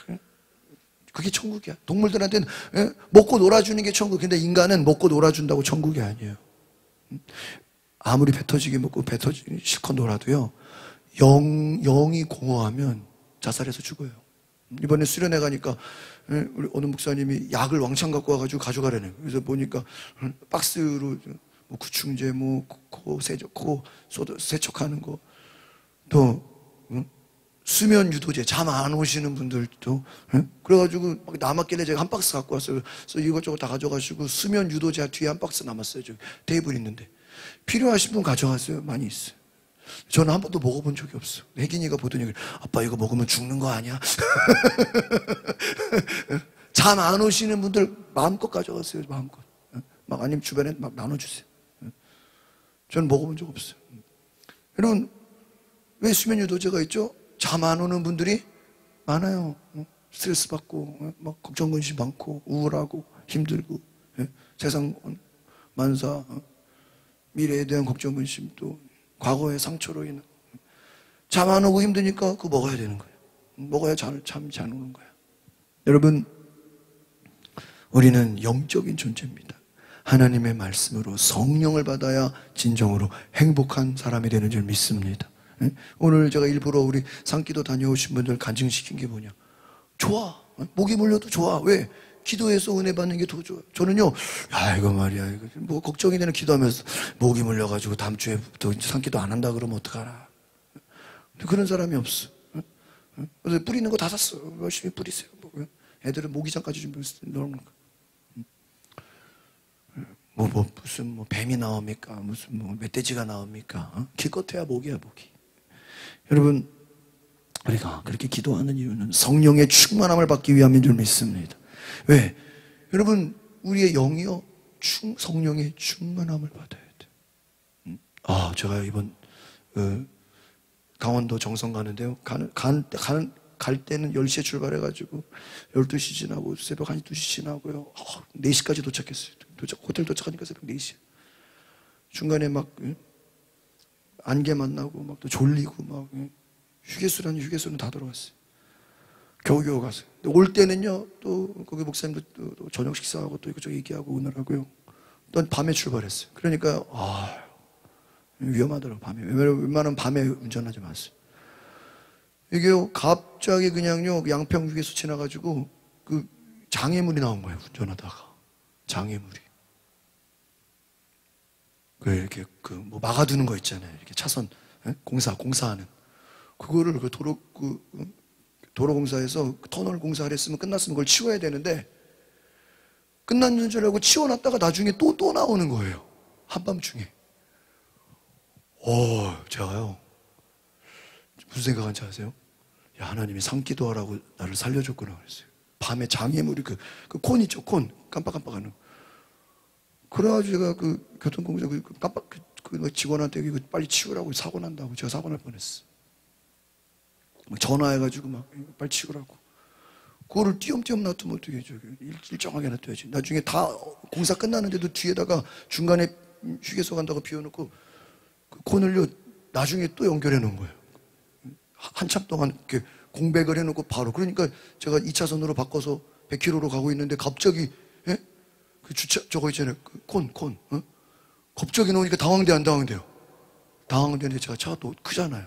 그게 천국이야. 동물들한테는 먹고 놀아주는 게 천국. 근데 인간은 먹고 놀아준다고 천국이 아니에요. 아무리 배 터지게 먹고 배 터지게 실컷 놀아도요, 영이 공허하면 자살해서 죽어요. 이번에 수련회 가니까 우리 어느 목사님이 약을 왕창 갖고 와가지고 가져가려는. 그래서 보니까 박스로 뭐 구충제, 뭐 코 세척하는 거, 또 수면 유도제, 잠 안 오시는 분들도, 그래가지고 막 남았길래 제가 한 박스 갖고 왔어요. 그래서 이것저것 다 가져가시고 수면 유도제 뒤에 한 박스 남았어요. 저기 테이블 있는데. 필요하신 분 가져가세요. 많이 있어요. 저는 한 번도 먹어본 적이 없어요. 혜gin이가 보더니, 아빠 이거 먹으면 죽는 거 아니야? 잠 안 오시는 분들 마음껏 가져가세요. 마음껏. 막 아니면 주변에 막 나눠주세요. 저는 먹어본 적 없어요. 여러분, 왜 수면 유도제가 있죠? 잠 안 오는 분들이 많아요. 스트레스 받고, 막 걱정 근심 많고, 우울하고, 힘들고, 세상 만사, 미래에 대한 걱정 근심도, 과거의 상처로 인한. 잠 안 오고 힘드니까 그거 먹어야 되는 거예요. 먹어야 잠이 잘 오는 거예요. 여러분, 우리는 영적인 존재입니다. 하나님의 말씀으로 성령을 받아야 진정으로 행복한 사람이 되는 줄 믿습니다. 오늘 제가 일부러 우리 산기도 다녀오신 분들 간증시킨 게 뭐냐? 좋아. 목이 물려도 좋아. 왜? 기도해서 은혜 받는 게 더 좋아. 저는요, 이거 말이야. 이거 뭐 걱정이 되는 기도하면서 목이 물려가지고 다음 주에부터 산기도 안 한다 그러면 어떡하나. 그런 사람이 없어. 그래서 뿌리는 거 다 샀어. 열심히 뿌리세요. 애들은 모기장까지 준비해서 넣는 거. 무슨 뱀이 나옵니까? 무슨 멧돼지가 나옵니까? 기껏해야 모기야, 모기. 여러분, 우리가 그렇게 기도하는 이유는 성령의 충만함을 받기 위함인 줄 믿습니다. 왜? 여러분, 우리의 영이요, 성령의 충만함을 받아야 돼. 제가 이번 강원도 정선 가는데요. 갈 때는 10시에 출발해가지고 12시 지나고 새벽 1, 2시 지나고요. 4시까지 도착했어요. 호텔 도착하니까 새벽 4시. 중간에 막 안개 만나고 막 또 졸리고 막 휴게소는 다 들어왔어요. 겨우겨우 갔어요. 올 때는요, 또 거기 목사님도 또 저녁 식사하고 또 이것저것 얘기하고 오느라고요. 또 밤에 출발했어요. 그러니까 위험하더라고요. 밤에. 웬만하면 밤에 운전하지 마세요. 이게요, 갑자기 그냥요, 양평 휴게소 지나가지고 그 장애물이 나온 거예요. 운전하다가 장애물이. 이렇게 뭐 막아두는 거 있잖아요. 이렇게 차선 공사하는 그거를 도로공사에서 터널 공사를 했으면 끝났으면 그걸 치워야 되는데 끝났는 줄 알고 치워놨다가 나중에 또 나오는 거예요. 한밤중에. 제가요, 무슨 생각한지 아세요? 하나님이 산기도하라고 나를 살려줬구나 그랬어요. 밤에 장애물이 그 콘 있죠, 콘 깜빡깜빡하는 그래가지고 제가 그 교통공사 깜빡 그 직원한테 이거 빨리 치우라고, 사고 난다고. 제가 사고 날 뻔했어. 전화해가지고 막 빨리 치우라고. 그거를 띄엄띄엄 놔두면 어떻게 저기 일정하게 놔둬야지. 나중에 다 공사 끝나는데도 뒤에다가 중간에 휴게소 간다고 비워놓고 그 콘을요 나중에 또 연결해 놓은 거예요. 한참 동안 이렇게 공백을 해놓고 바로. 그러니까 제가 2차선으로 바꿔서 100km로 가고 있는데 갑자기 그 주차 저거 있잖아요. 그 콘. 갑자기 나오니까 당황돼 안 당황돼요? 당황되는데 제가 차가 또 크잖아요.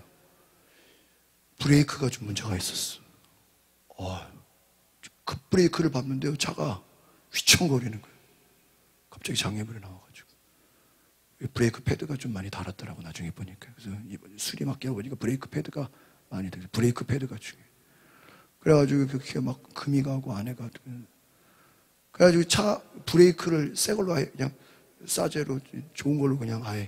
브레이크가 좀 문제가 있었어. 급브레이크를 밟는데요 차가 휘청거리는 거예요. 갑자기 장애물이 나와가지고 브레이크 패드가 좀 많이 닳았더라고 나중에 보니까. 그래서 이번 수리 맡겨 보니까 브레이크 패드가 많이 닳았어요. 브레이크 패드가 중요해요. 그래가지고 그렇게 막 금이 가고 안에 가고. 그래가지고 차 브레이크를 새 걸로 아예 그냥 싸제로 좋은 걸로 그냥 아예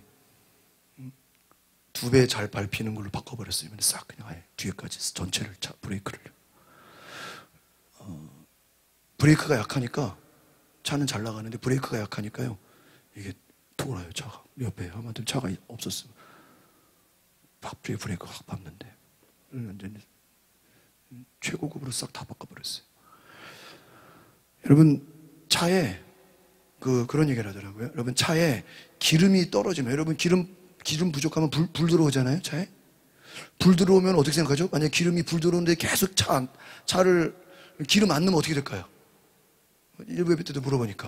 2배 잘 밟히는 걸로 바꿔버렸어요. 싹 그냥 아예 뒤에까지 전체를 차 브레이크를. 브레이크가 약하니까 차는 잘 나가는데 브레이크가 약하니까요 이게 돌아요 차가. 옆에 아무튼 차가 없었으면 브레이크가 확 밟는데 완전히 최고급으로 싹 다 바꿔버렸어요. 여러분 차에 그런 얘기를 하더라고요. 여러분 차에 기름이 떨어지면, 여러분 기름 부족하면 불 들어오잖아요 차에. 불 들어오면 어떻게 생각하죠? 만약에 기름이 불 들어오는데 계속 차를 기름 안 넣으면 어떻게 될까요? 일부 예배 때도 물어보니까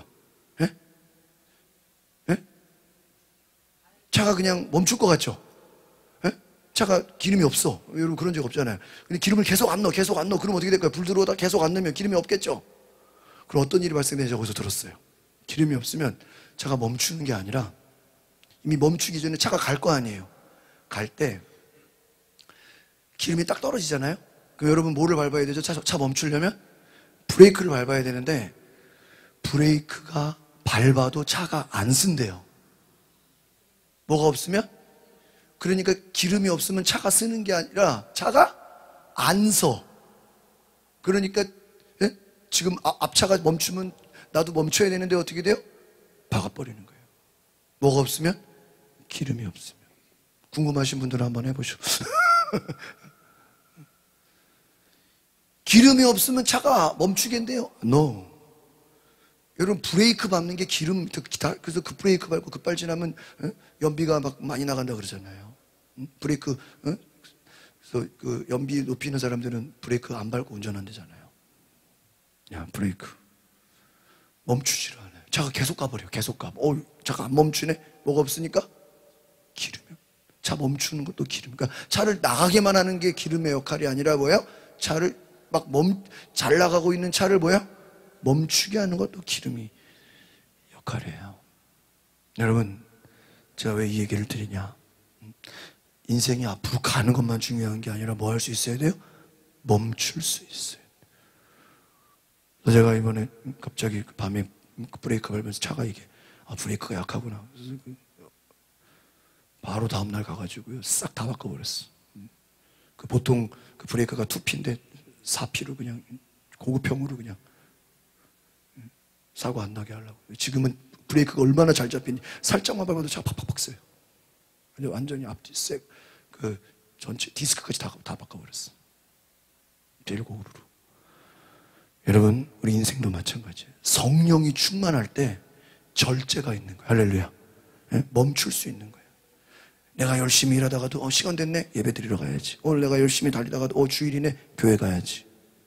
차가 그냥 멈출 것 같죠? 차가 기름이 없어. 여러분 그런 적 없잖아요. 근데 기름을 계속 안 넣어 그러면 어떻게 될까요? 불 들어오다 계속 안 넣으면 기름이 없겠죠? 그럼 어떤 일이 발생되는지 거기서 들었어요. 기름이 없으면 차가 멈추는 게 아니라 이미 멈추기 전에 차가 갈 거 아니에요. 갈 때 기름이 딱 떨어지잖아요. 그럼 여러분 뭐를 밟아야 되죠? 차 멈추려면 브레이크를 밟아야 되는데 브레이크가 밟아도 차가 안 쓴대요. 뭐가 없으면? 그러니까 기름이 없으면 차가 쓰는 게 아니라 차가 안 서. 그러니까 지금 앞차가 멈추면 나도 멈춰야 되는데 어떻게 돼요? 박아버리는 거예요. 뭐가 없으면? 기름이 없으면. 궁금하신 분들은 한번 해보시오. 기름이 없으면 차가 멈추겠는데요? No. 여러분 브레이크 밟는 게 기름, 그래서 그 브레이크 밟고 급발진하면 연비가 막 많이 나간다 그러잖아요. 브레이크, 그래서 그 연비 높이는 사람들은 브레이크 안 밟고 운전한대잖아요. 야, 브레이크 멈추지를 않아요. 차가 계속 가버려요. 계속 가. 차가 안 멈추네. 뭐가 없으니까 기름이요. 차 멈추는 것도 기름. 그러니까 차를 나가게만 하는 게 기름의 역할이 아니라 뭐예요? 차를 막 잘 나가고 있는 차를 뭐예요? 멈추게 하는 것도 기름이 역할이에요. 여러분, 제가 왜 이 얘기를 드리냐? 인생이 앞으로 가는 것만 중요한 게 아니라 뭐 할 수 있어야 돼요? 멈출 수 있어요. 제가 이번에 갑자기 밤에 브레이크 밟으면서 차가 이게 브레이크가 약하구나. 그래서 바로 다음날 가가지고요 싹 다 바꿔버렸어. 보통 그 브레이크가 2P인데 4P로 그냥 고급형으로 그냥 사고 안 나게 하려고. 지금은 브레이크가 얼마나 잘 잡히니 살짝만 밟아도 차가 팍팍팍 써요. 완전히 앞뒤 그 전체 디스크까지 다 바꿔버렸어. 제일 고급으로. 여러분, 우리 인생도 마찬가지예요. 성령이 충만할 때 절제가 있는 거예요. 할렐루야. 멈출 수 있는 거예요. 내가 열심히 일하다가도 시간 됐네? 예배 드리러 가야지. 오늘 내가 열심히 달리다가도 주일이네? 교회 가야지.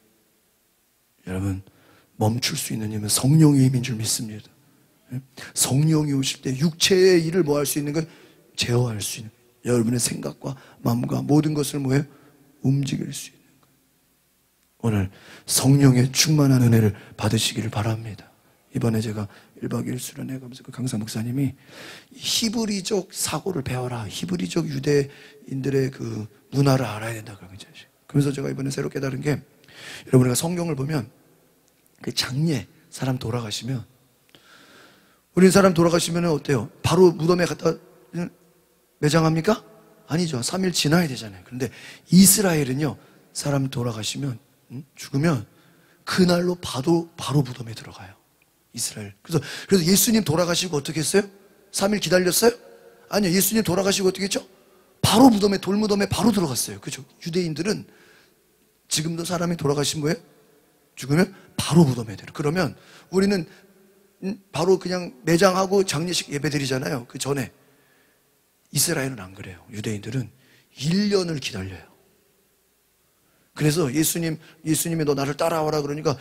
여러분, 멈출 수 있는 힘은 성령의 힘인 줄 믿습니다. 성령이 오실 때 육체의 일을 뭐 할 수 있는 거예요? 제어할 수 있는 거예요. 여러분의 생각과 마음과 모든 것을 뭐예요? 움직일 수 있는 거예요. 오늘 성령의 충만한 은혜를 받으시기를 바랍니다. 이번에 제가 1박 2일 수련회 가면서 그 강사 목사님이 히브리적 사고를 배워라. 히브리적 유대인들의 그 문화를 알아야 된다고 그러면서 제가 이번에 새로 깨달은 게, 여러분 우리가 성경을 보면 그 장례, 사람 돌아가시면, 우리 사람 돌아가시면 어때요? 바로 무덤에 갖다 매장합니까? 아니죠. 3일 지나야 되잖아요. 그런데 이스라엘은요, 사람 돌아가시면 죽으면 그날로 바로 무덤에 들어가요. 이스라엘. 그래서 예수님 돌아가시고 어떻게 했어요? 3일 기다렸어요? 아니요. 예수님 돌아가시고 어떻게 했죠? 바로 무덤에, 돌무덤에 바로 들어갔어요. 그죠? 유대인들은 지금도 사람이 돌아가신 거예요? 죽으면 바로 무덤에 들어. 그러면 우리는 바로 그냥 매장하고 장례식 예배 드리잖아요. 그 전에. 이스라엘은 안 그래요. 유대인들은 1년을 기다려요. 그래서 예수님이 너 나를 따라와라 그러니까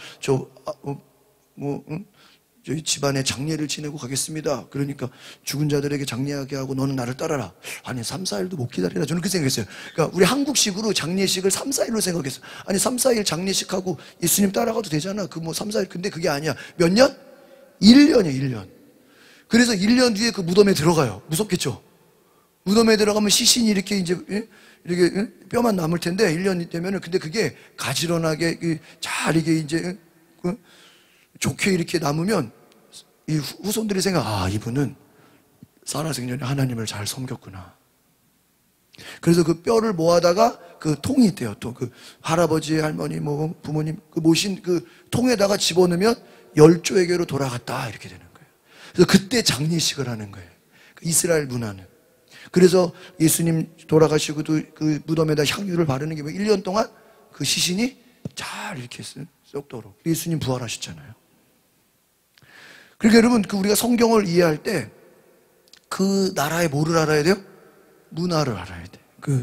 저희 집안에 장례를 지내고 가겠습니다. 그러니까 죽은 자들에게 장례하게 하고 너는 나를 따라라. 아니 3, 4일도 못 기다리라. 저는 그렇게 생각했어요. 그러니까 우리 한국식으로 장례식을 3, 4일로 생각했어요. 아니 3, 4일 장례식하고 예수님 따라가도 되잖아. 그 뭐 3, 4일. 근데 그게 아니야. 몇 년? 1년이에요. 1년. 그래서 1년 뒤에 그 무덤에 들어가요. 무섭겠죠? 무덤에 들어가면 시신이 이렇게 이제 이렇게 뼈만 남을 텐데 1년이 되면은 근데 그게 가지런하게 잘 이게 이제 좋게 이렇게 남으면 이 후손들이 이분은 살아생전에 하나님을 잘 섬겼구나. 그래서 그 뼈를 모아다가 그 통이 있대요. 또 그 할아버지, 할머니, 뭐 부모님 그 모신 그 통에다가 집어넣으면 열조에게로 돌아갔다 이렇게 되는 거예요. 그래서 그때 장례식을 하는 거예요. 이스라엘 문화는. 그래서 예수님 돌아가시고도 그 무덤에다 향유를 바르는 게 1년 동안 그 시신이 잘 이렇게 썩도록. 예수님 부활하셨잖아요. 그러니까 여러분, 우리가 성경을 이해할 때 그 나라의 뭐를 알아야 돼요? 문화를 알아야 돼.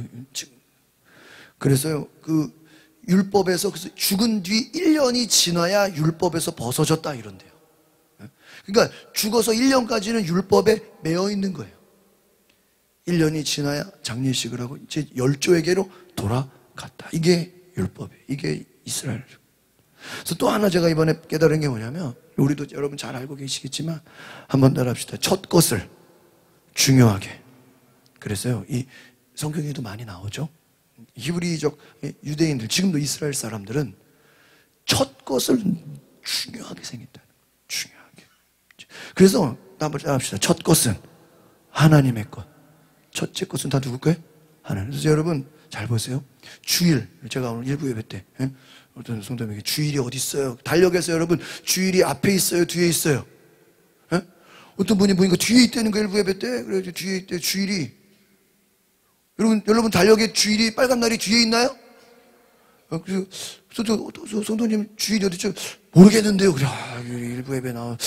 그래서요, 율법에서 죽은 뒤 1년이 지나야 율법에서 벗어졌다 이런데요. 그러니까 죽어서 1년까지는 율법에 매여 있는 거예요. 1년이 지나야 장례식을 하고 이제 열조에게로 돌아갔다. 이게 율법이에요. 이게 이스라엘. 그래서 또 하나 제가 이번에 깨달은 게 뭐냐면, 우리도 여러분 잘 알고 계시겠지만 한번 따라합시다. 첫 것을 중요하게. 그래서요, 이 성경에도 많이 나오죠. 히브리적 유대인들, 지금도 이스라엘 사람들은 첫 것을 중요하게 생긴다. 중요하게. 그래서 한번 따라합시다. 첫 것은 하나님의 것. 첫째 것은 다 누구 거예요? 하나님. 그래서 여러분 잘 보세요. 주일, 제가 오늘 일부 예배 때 어떤 성도님에게 주일이 어디 있어요? 달력에서 여러분 주일이 앞에 있어요? 뒤에 있어요? 어떤 분이 보니까 뒤에 있다는 거 일부 예배 때. 그래서 뒤에 있대. 주일이. 여러분 달력에 주일이 빨간 날이 뒤에 있나요? 그래서 성도님 주일이 어디 있죠? 모르겠는데요. 그래. 일부 예배 나와.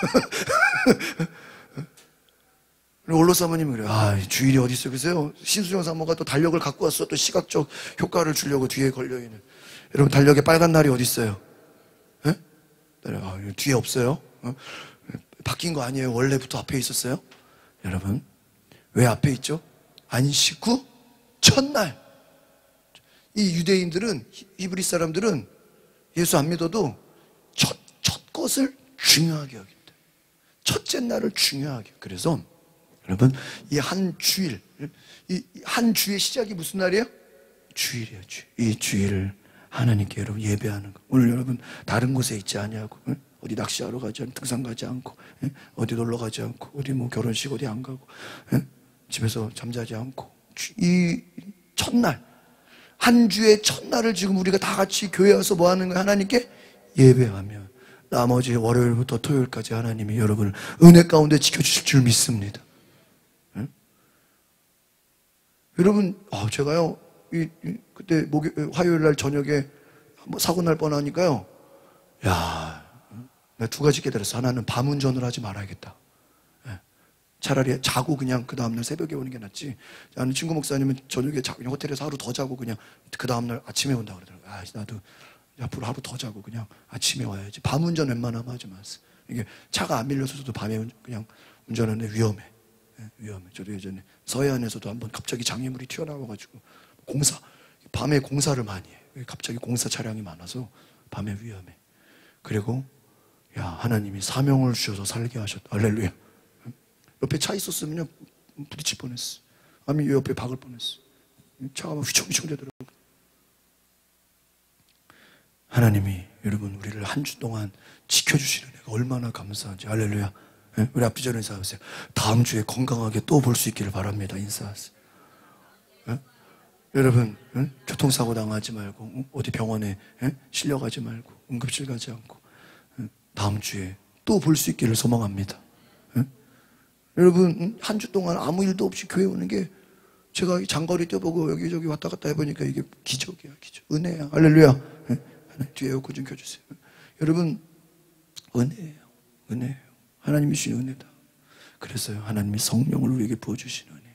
원로 사모님이 그래요. 주일이 어디 있어요? 그래서요, 신수정 사모가 또 달력을 갖고 왔어. 또 시각적 효과를 주려고 뒤에 걸려있는. 여러분, 달력에 빨간 날이 어디 있어요? 예? 뒤에 없어요. 바뀐 거 아니에요. 원래부터 앞에 있었어요. 여러분, 왜 앞에 있죠? 안식 후 첫날. 이 유대인들은, 히브리 사람들은 예수 안 믿어도 첫 것을 중요하게 여긴다. 첫째 날을 중요하게. 그래서 여러분, 이 한 주일, 이 한 주의 시작이 무슨 날이에요? 주일이에요, 주일. 이 주일을 하나님께 여러분 예배하는 거. 오늘 여러분 다른 곳에 있지 아니하고, 어디 낚시하러 가지 않고, 등산 가지 않고, 어디 놀러 가지 않고, 어디 뭐 결혼식 어디 안 가고, 집에서 잠자지 않고, 이 첫날, 한 주의 첫날을 지금 우리가 다 같이 교회 와서 뭐 하는 거예요? 하나님께 예배하며, 나머지 월요일부터 토요일까지 하나님이 여러분을 은혜 가운데 지켜주실 줄 믿습니다. 여러분, 제가요, 그때 화요일 날 저녁에 뭐 사고 날 뻔하니까요, 내가 두 가지 깨달았어. 하나는 밤 운전을 하지 말아야겠다. 차라리 자고 그냥 그 다음날 새벽에 오는 게 낫지. 아는 친구 목사님은 저녁에 그냥 호텔에서 하루 더 자고 그냥 그 다음날 아침에 온다고 그러더라고요. 나도 앞으로 하루 더 자고 그냥 아침에 와야지. 밤 운전 웬만하면 하지 마세요. 이게 차가 안 밀려서도 밤에 그냥 운전하는데 위험해. 위험해. 저도 예전에 서해안에서도 한번 갑자기 장애물이 튀어나와가지고 밤에 공사를 많이 해. 갑자기 공사 차량이 많아서 밤에 위험해. 그리고 하나님이 사명을 주셔서 살게 하셨다. 할렐루야. 옆에 차 있었으면 부딪힐 뻔했어. 아니 옆에 박을 뻔했어. 차가 막 휘청휘청 되더라고. 하나님이 여러분 우리를 한 주 동안 지켜주시는 애가 얼마나 감사한지. 할렐루야. 우리 앞뒤전에 인사하세요. 다음 주에 건강하게 또 볼 수 있기를 바랍니다. 인사하세요. 여러분, 교통사고 당하지 말고, 어디 병원에 실려가지 말고, 응급실 가지 않고, 다음 주에 또 볼 수 있기를 소망합니다. 예? 여러분, 한 주 동안 아무 일도 없이 교회 오는 게 제가 장거리 뛰어보고 여기저기 왔다 갔다 해보니까 이게 기적이야, 기적. 은혜야. 할렐루야. 예? 뒤에 에어컨 좀 켜주세요. 여러분, 은혜예요. 은혜예요. 하나님이 주신 은혜다. 그래서요, 하나님이 성령을 우리에게 부어주신 은혜.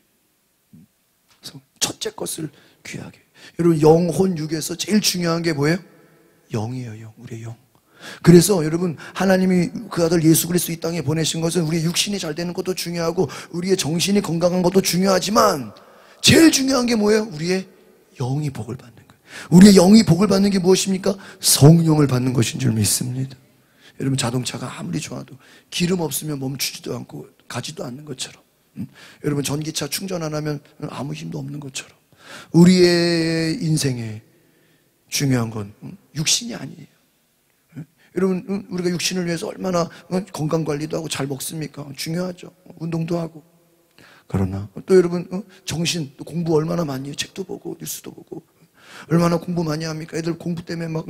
첫째 것을 귀하게. 여러분, 영혼 육에서 제일 중요한 게 뭐예요? 영이에요, 영. 우리의 영. 그래서 여러분, 하나님이 그 아들 예수 그리스도 이 땅에 보내신 것은 우리의 육신이 잘 되는 것도 중요하고 우리의 정신이 건강한 것도 중요하지만 제일 중요한 게 뭐예요? 우리의 영이 복을 받는 거예요. 우리의 영이 복을 받는 게 무엇입니까? 성령을 받는 것인 줄 믿습니다. 여러분, 자동차가 아무리 좋아도 기름 없으면 멈추지도 않고 가지도 않는 것처럼, 여러분, 전기차 충전 안 하면 아무 힘도 없는 것처럼 우리의 인생에 중요한 건 육신이 아니에요. 여러분, 우리가 육신을 위해서 얼마나 건강관리도 하고 잘 먹습니까? 중요하죠. 운동도 하고. 그러나 또 여러분, 정신, 또 공부 얼마나 많이 해요? 책도 보고 뉴스도 보고. 얼마나 공부 많이 합니까? 애들 공부 때문에 막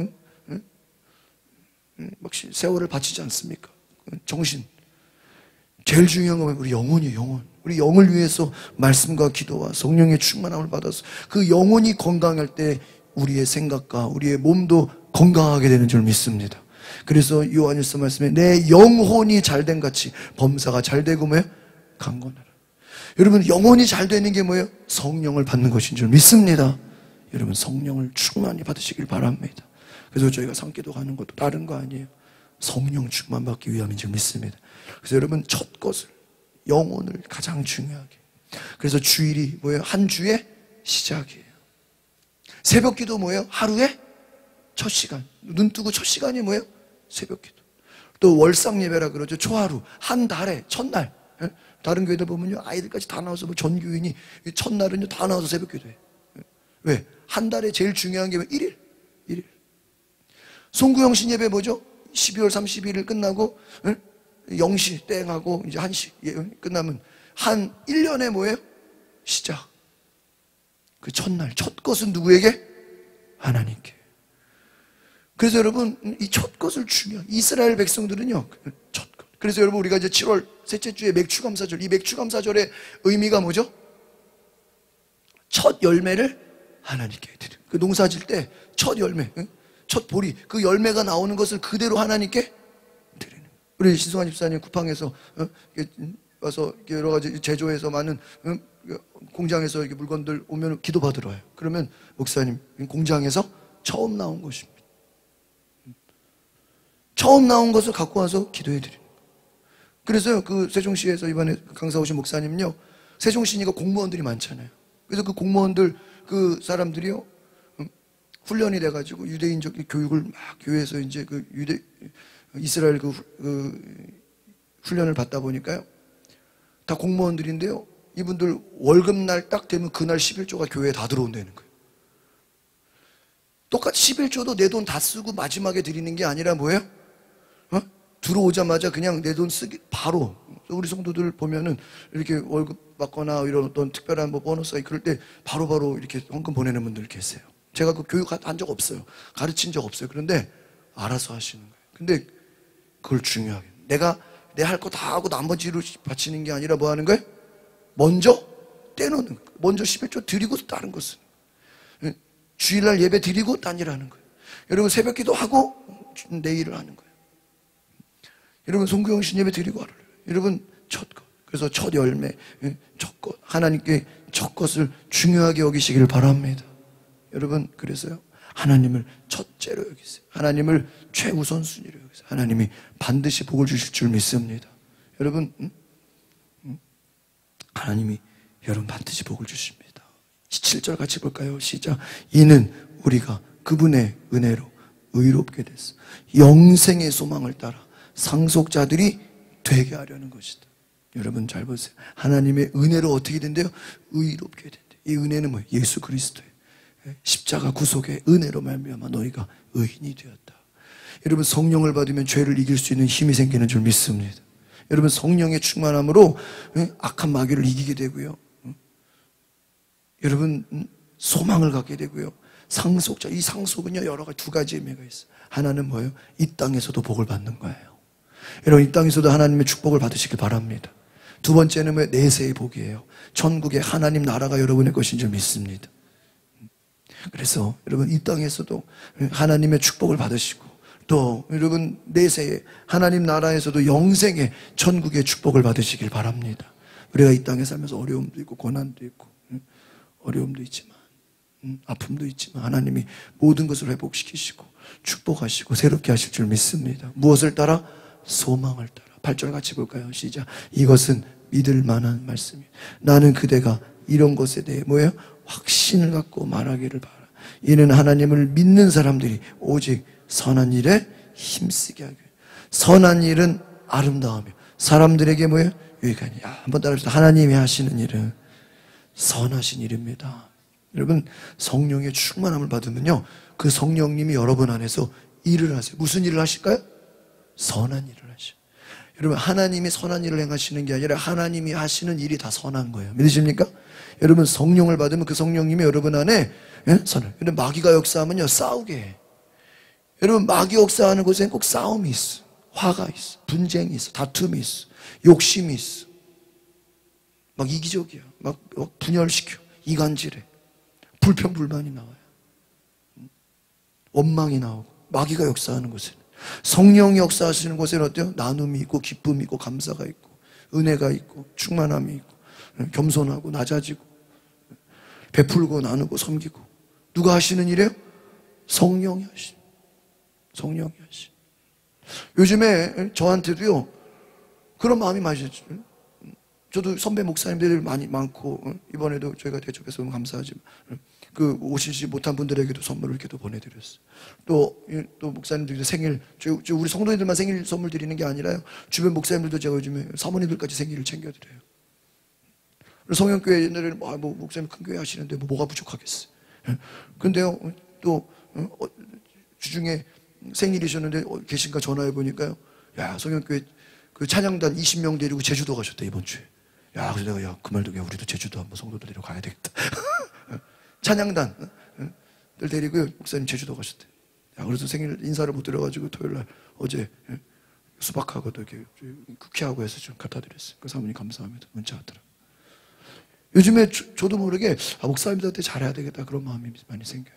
세월을 바치지 않습니까? 정신. 제일 중요한 건 우리 영혼이에요, 영혼. 우리 영을 위해서 말씀과 기도와 성령의 충만함을 받아서 그 영혼이 건강할 때 우리의 생각과 우리의 몸도 건강하게 되는 줄 믿습니다. 그래서 요한일서 말씀에 내 영혼이 잘된 같이 범사가 잘되고 뭐예요? 강건하라. 여러분, 영혼이 잘 되는 게 뭐예요? 성령을 받는 것인 줄 믿습니다. 여러분, 성령을 충만히 받으시길 바랍니다. 그래서 저희가 산기도 가는 것도 다른 거 아니에요. 성령 충만 받기 위함인 줄 믿습니다. 그래서 여러분, 첫 것을, 영혼을 가장 중요하게. 그래서 주일이 뭐예요? 한 주의 시작이에요. 새벽 기도 뭐예요? 하루의 첫 시간. 눈 뜨고 첫 시간이 뭐예요? 새벽 기도. 또 월상 예배라 그러죠. 초하루. 한 달에 첫날. 다른 교회들 보면요, 아이들까지 다 나와서 뭐 전교인이 첫날은요 다 나와서 새벽 기도해. 왜? 한 달에 제일 중요한 게 1일. 1일. 송구영 신예배 뭐죠? 12월 31일 끝나고 0시 땡하고 이제 1시 끝나면 한 1년에 뭐예요? 시작. 그 첫날, 첫 것은 누구에게? 하나님께. 그래서 여러분, 이 첫 것을 중요한 이스라엘 백성들은요, 첫 것. 그래서 여러분, 우리가 이제 7월 셋째 주에 맥추감사절, 이 맥추감사절의 의미가 뭐죠? 첫 열매를 하나님께 드리는. 그 농사 질 때 첫 열매, 첫 보리, 그 열매가 나오는 것을 그대로 하나님께 드리는. 우리 신성한 집사님 쿠팡에서 와서 여러 가지 제조해서 많은 공장에서 이렇게 물건들 오면 기도 받으러 와요. 그러면 목사님, 공장에서 처음 나온 것입니다. 처음 나온 것을 갖고 와서 기도해 드리는 거예요. 그래서요, 그 세종시에서 이번에 강사 오신 목사님은요, 세종시니까 공무원들이 많잖아요. 그래서 그 공무원들, 그 사람들이요, 훈련이 돼가지고 유대인적 교육을 막 교회에서 이제 그 이스라엘 그 훈련을 받다 보니까요, 다 공무원들인데요, 이분들 월급날 딱 되면 그날 11조가 교회에 다 들어온다는 거예요. 똑같이 11조도 내 돈 다 쓰고 마지막에 드리는 게 아니라 뭐예요? 들어오자마자 그냥 내 돈 쓰기 바로. 우리 성도들 보면은 이렇게 월급 받거나 이런 어떤 특별한 뭐 보너스 그럴 때 바로바로 이렇게 헌금 보내는 분들 계세요. 제가 그 교육 한 적 없어요. 가르친 적 없어요. 그런데 알아서 하시는 거예요. 근데 그걸 중요하게, 내가 내 할 거 다 하고 나머지로 바치는 게 아니라 뭐 하는 거예요? 먼저 떼놓는 거예요. 먼저 11조 드리고 다른 것은, 주일날 예배 드리고 딴 일 하는 거예요. 여러분, 새벽 기도 하고 내일을 하는 거예요. 여러분, 송구영 신 예배 드리고 하루를. 여러분, 첫 것. 그래서 첫 열매, 첫 것. 하나님께 첫 것을 중요하게 여기시기를 바랍니다. 여러분, 그래서요, 하나님을 첫째로 여기세요. 하나님을 최우선순위로 여기세요. 하나님이 반드시 복을 주실 줄 믿습니다. 여러분, 하나님이 여러분 반드시 복을 주십니다. 7절 같이 볼까요? 시작. 이는 우리가 그분의 은혜로 의롭게 됐어. 영생의 소망을 따라 상속자들이 되게 하려는 것이다. 여러분 잘 보세요. 하나님의 은혜로 어떻게 된대요? 의롭게 된대. 이 은혜는 뭐예요? 예수 그리스도의 십자가 구속의 은혜로 말미암아 너희가 의인이 되었다. 여러분, 성령을 받으면 죄를 이길 수 있는 힘이 생기는 줄 믿습니다. 여러분, 성령의 충만함으로 악한 마귀를 이기게 되고요, 여러분 소망을 갖게 되고요, 상속자, 이 상속은요 여러 가지 두 가지 의미가 있어요. 하나는 뭐예요? 이 땅에서도 복을 받는 거예요. 여러분 이 땅에서도 하나님의 축복을 받으시길 바랍니다. 두 번째는 내세의 복이에요. 천국의 하나님 나라가 여러분의 것인 줄 믿습니다. 그래서 여러분 이 땅에서도 하나님의 축복을 받으시고 또 여러분 내세에 하나님 나라에서도 영생의 천국의 축복을 받으시길 바랍니다. 우리가 이 땅에 살면서 어려움도 있고 고난도 있고 어려움도 있지만 아픔도 있지만 하나님이 모든 것을 회복시키시고 축복하시고 새롭게 하실 줄 믿습니다. 무엇을 따라? 소망을 따라. 8절 같이 볼까요? 시작. 이것은 믿을 만한 말씀이에요. 나는 그대가 이런 것에 대해 뭐예요? 확신을 갖고 말하기를 바라. 이는 하나님을 믿는 사람들이 오직 선한 일에 힘쓰게 하기 위해. 선한 일은 아름다우며 사람들에게 뭐예요? 유익하니. 한번 따라합시다. 하나님이 하시는 일은 선하신 일입니다. 여러분 성령의 충만함을 받으면요 그 성령님이 여러분 안에서 일을 하세요. 무슨 일을 하실까요? 선한 일을 하셔. 여러분 하나님이 선한 일을 행하시는 게 아니라 하나님이 하시는 일이 다 선한 거예요. 믿으십니까? 여러분 성령을 받으면 그 성령님이 여러분 안에 선을. 여러분 마귀가 역사하면요 싸우게 해. 여러분 마귀 역사하는 곳엔 꼭 싸움이 있어. 화가 있어. 분쟁이 있어. 다툼이 있어. 욕심이 있어. 막 이기적이야. 막 분열시켜. 이간질해. 불평불만이 나와요. 원망이 나오고. 마귀가 역사하는 곳에는. 성령이 역사하시는 곳에는 어때요? 나눔이 있고 기쁨이 있고 감사가 있고 은혜가 있고 충만함이 있고 겸손하고 낮아지고 베풀고 나누고 섬기고. 누가 하시는 일이에요? 성령이 하시는. 성령이 하시는. 요즘에 저한테도요 그런 마음이 많이 있어요. 저도 선배 목사님들이 많고 이번에도 저희가 대접해서 너무 감사하지만 그 오시지 못한 분들에게도 선물을 이렇게 또 보내드렸어요. 또 목사님들도 생일 우리 성도님들만 생일 선물 드리는 게 아니라요 주변 목사님들도 제가 요즘에 사모님들까지 생일을 챙겨드려요. 성형교회 옛날에는 뭐 목사님 큰 교회 하시는데 뭐가 부족하겠어요. 근데요 또 주중에 생일이셨는데 계신가 전화해 보니까요 야 성형교회 그 찬양단 20명 데리고 제주도 가셨대 이번 주에. 야 그래서 내가 그 말도 야 우리도 제주도 한번 성도들 데리고 가야 되겠다. 찬양단들 데리고 목사님 제주도 가셨대. 야 그래서 생일 인사를 못 드려가지고 토요일날 어제 수박하고도 이렇게 쿠키하고 해서 좀 갖다 드렸어요. 그 사모님 감사합니다. 문자 왔더라고요. 요즘에 저도 모르게 목사님들한테 잘해야 되겠다 그런 마음이 많이 생겨요.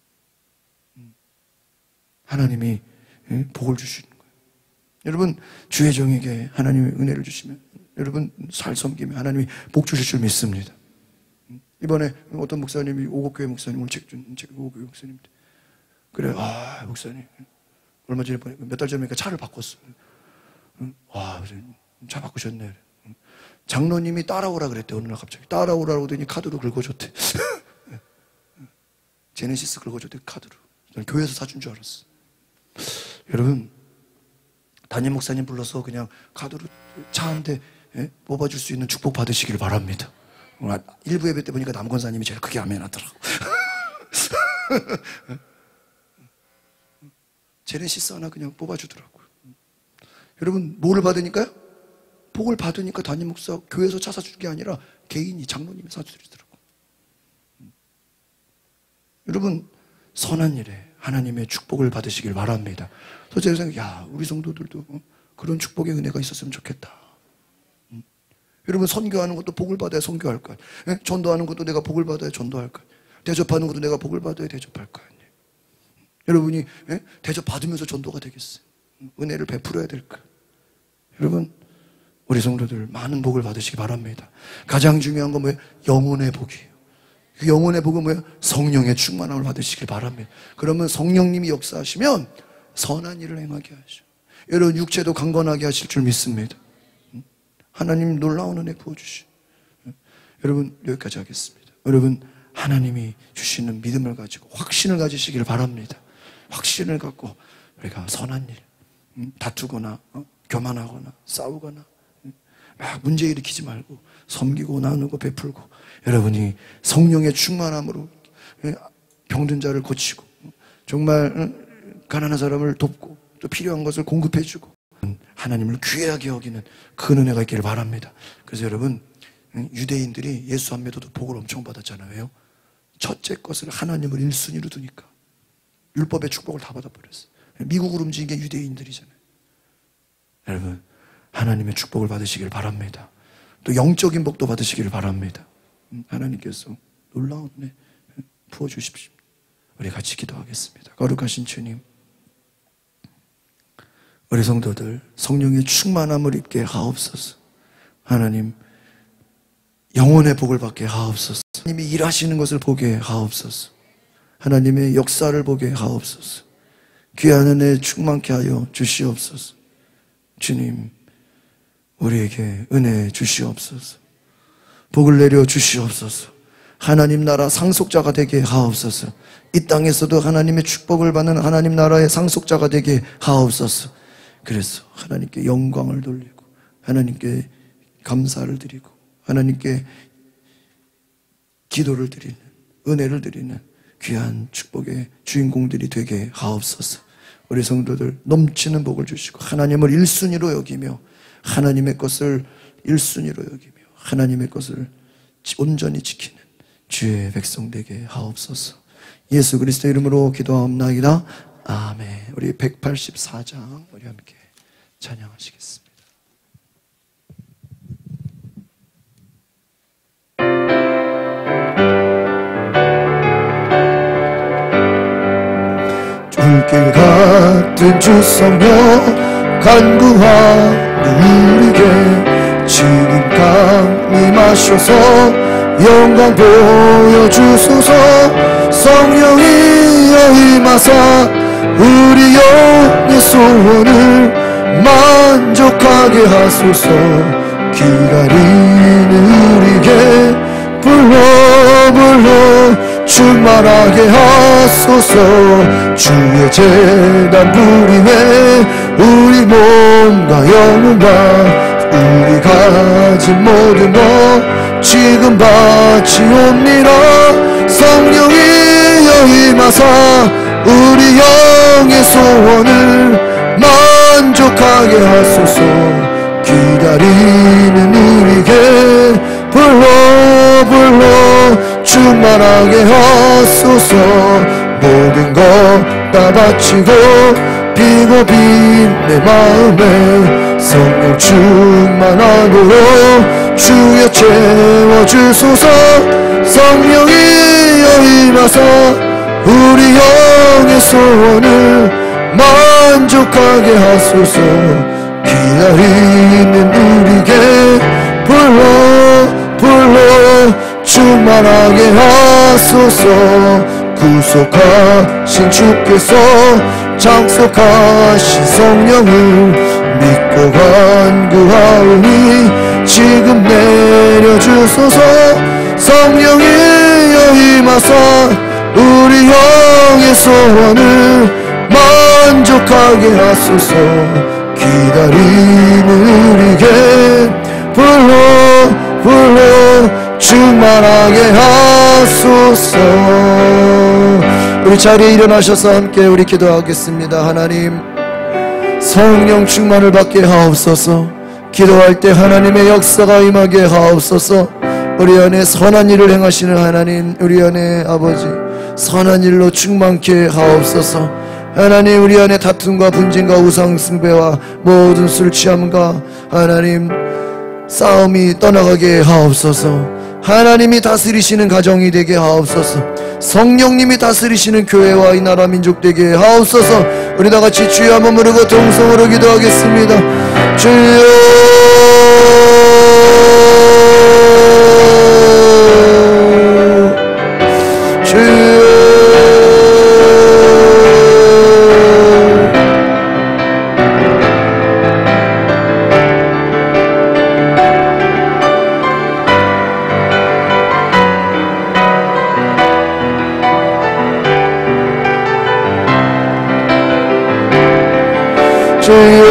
하나님이 복을 주시는 거예요. 여러분 주의 종에게 하나님이 은혜를 주시면 여러분 잘 섬기면 하나님이 복 주실 줄 믿습니다. 이번에 어떤 목사님이 오곡교회 목사님 오늘 책 오곡교회 목사님인데 그래 목사님 얼마 전에 몇 달 전에 차를 바꿨어. 차 바꾸셨네. 장로님이 따라오라 그랬대. 어느 날 갑자기 따라오라고 하더니 카드로 긁어줬대. 제네시스 긁어줬대 카드로. 저는 교회에서 사준 줄 알았어. 여러분 담임 목사님 불러서 그냥 카드로 차 한 대 뽑아줄 수 있는 축복 받으시길 바랍니다. 오늘 일부 예배 때 보니까 남권사님이 제일 크게 아멘 하더라고. 제네시스 하나 그냥 뽑아주더라고요. 여러분 뭐를 받으니까요? 복을 받으니까 담임 목사 교회에서 차 사주는 게 아니라 개인이 장로님이 사주더라고요. 여러분 선한 일에 하나님의 축복을 받으시길 바랍니다. 그래서 제가 생각해요. 우리 성도들도 그런 축복의 은혜가 있었으면 좋겠다. 여러분 선교하는 것도 복을 받아야 선교할 것. 전도하는 것도 내가 복을 받아야 전도할 것. 대접하는 것도 내가 복을 받아야 대접할 것. 여러분이 대접 받으면서 전도가 되겠어요. 은혜를 베풀어야 될 것. 여러분 우리 성도들 많은 복을 받으시기 바랍니다. 가장 중요한 건 뭐예요? 영혼의 복이에요. 그 영혼의 복은 뭐예요? 성령의 충만함을 받으시길 바랍니다. 그러면 성령님이 역사하시면 선한 일을 행하게 하시오. 여러분 육체도 강건하게 하실 줄 믿습니다. 하나님 놀라운 은혜 부어주시오. 여러분 여기까지 하겠습니다. 여러분 하나님이 주시는 믿음을 가지고 확신을 가지시길 바랍니다. 확신을 갖고 우리가 선한 일, 다투거나 교만하거나 싸우거나 막 문제 일으키지 말고 섬기고 나누고 베풀고 여러분이 성령의 충만함으로 병든 자를 고치고 정말 가난한 사람을 돕고 또 필요한 것을 공급해주고 하나님을 귀하게 여기는 그 은혜가 있기를 바랍니다. 그래서 여러분 유대인들이 예수 안 믿어도 복을 엄청 받았잖아요. 왜요? 첫째 것을 하나님을 1순위로 두니까 율법의 축복을 다 받아버렸어요. 미국으로 움직인 게 유대인들이잖아요. 여러분, 하나님의 축복을 받으시길 바랍니다. 또 영적인 복도 받으시길 바랍니다. 하나님께서 놀라운 은혜 부어주십시오. 우리 같이 기도하겠습니다. 거룩하신 주님, 우리 성도들 성령의 충만함을 입게 하옵소서. 하나님, 영혼의 복을 받게 하옵소서. 하나님이 일하시는 것을 보게 하옵소서. 하나님의 역사를 보게 하옵소서. 귀한 은혜 충만케 하여 주시옵소서. 주님, 우리에게 은혜 주시옵소서. 복을 내려 주시옵소서. 하나님 나라 상속자가 되게 하옵소서. 이 땅에서도 하나님의 축복을 받는 하나님 나라의 상속자가 되게 하옵소서. 그래서 하나님께 영광을 돌리고 하나님께 감사를 드리고 하나님께 기도를 드리는, 은혜를 드리는 귀한 축복의 주인공들이 되게 하옵소서. 우리 성도들 넘치는 복을 주시고 하나님을 1순위로 여기며 하나님의 것을 1순위로 여기며 하나님의 것을 온전히 지키는 주의 백성 되게 하옵소서. 예수 그리스도 이름으로 기도하옵나이다. 아멘. 우리 184장 우리 함께 찬양하시겠습니다. 불길 같은 주 성령 간구하는 우리에게 지금 강림하셔서 영광 보여주소서. 성령이여 임하사 우리 영의 소원을 만족하게 하소서. 기다리는 우리에게 불러 충만하게 하소서. 주의 재단 부림에 우리 몸과 영혼과 우리 가진 모든 것 지금 바치옵니다. 성령이여 임하사 우리 영의 소원을 만족하게 하소서. 기다리는 우리에게 불러 충만하게 하소서. 모든 것 다 바치고 비고 빈 내 마음에 성령 충만함으로 주여 채워주소서. 성령이여 임하사 우리 영의 소원을 만족하게 하소서. 기다리는 우리에게 불러 충만하게 하소서. 구속하신 주께서 장속하신 성령을 믿고 간구하오니 지금 내려주소서. 성령이여 임하사 우리 영의 소원을 만족하게 하소서. 기다리는 우리에게 불러 충만하게 하소서. 우리 자리에 일어나셔서 함께 우리 기도하겠습니다. 하나님, 성령 충만을 받게 하옵소서. 기도할 때 하나님의 역사가 임하게 하옵소서. 우리 안에 선한 일을 행하시는 하나님, 우리 안에 아버지 선한 일로 충만케 하옵소서. 하나님, 우리 안에 다툼과 분진과 우상숭배와 모든 술 취함과 하나님 싸움이 떠나가게 하옵소서. 하나님이 다스리시는 가정이 되게 하옵소서. 성령님이 다스리시는 교회와 이 나라 민족 되게 하옵소서. 우리 다같이 주여 한번 부르고 동성으로 기도하겠습니다. 주여, 주여, 주여.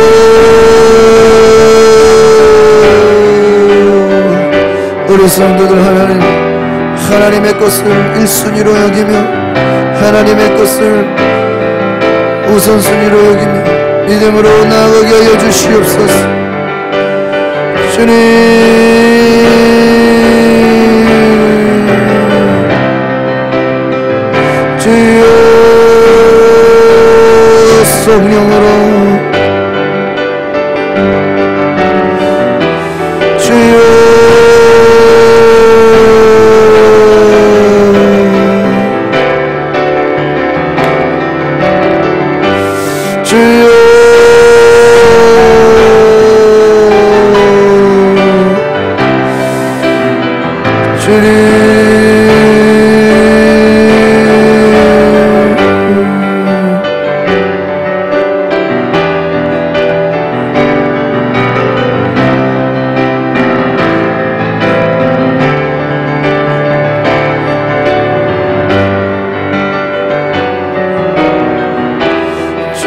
우리 성도들 하나님의 것을 1순위로 여기며 하나님의 것을 우선순위로 여기며 믿음으로 나아가게 하여 주시옵소서. 주님, 주여, 성령으로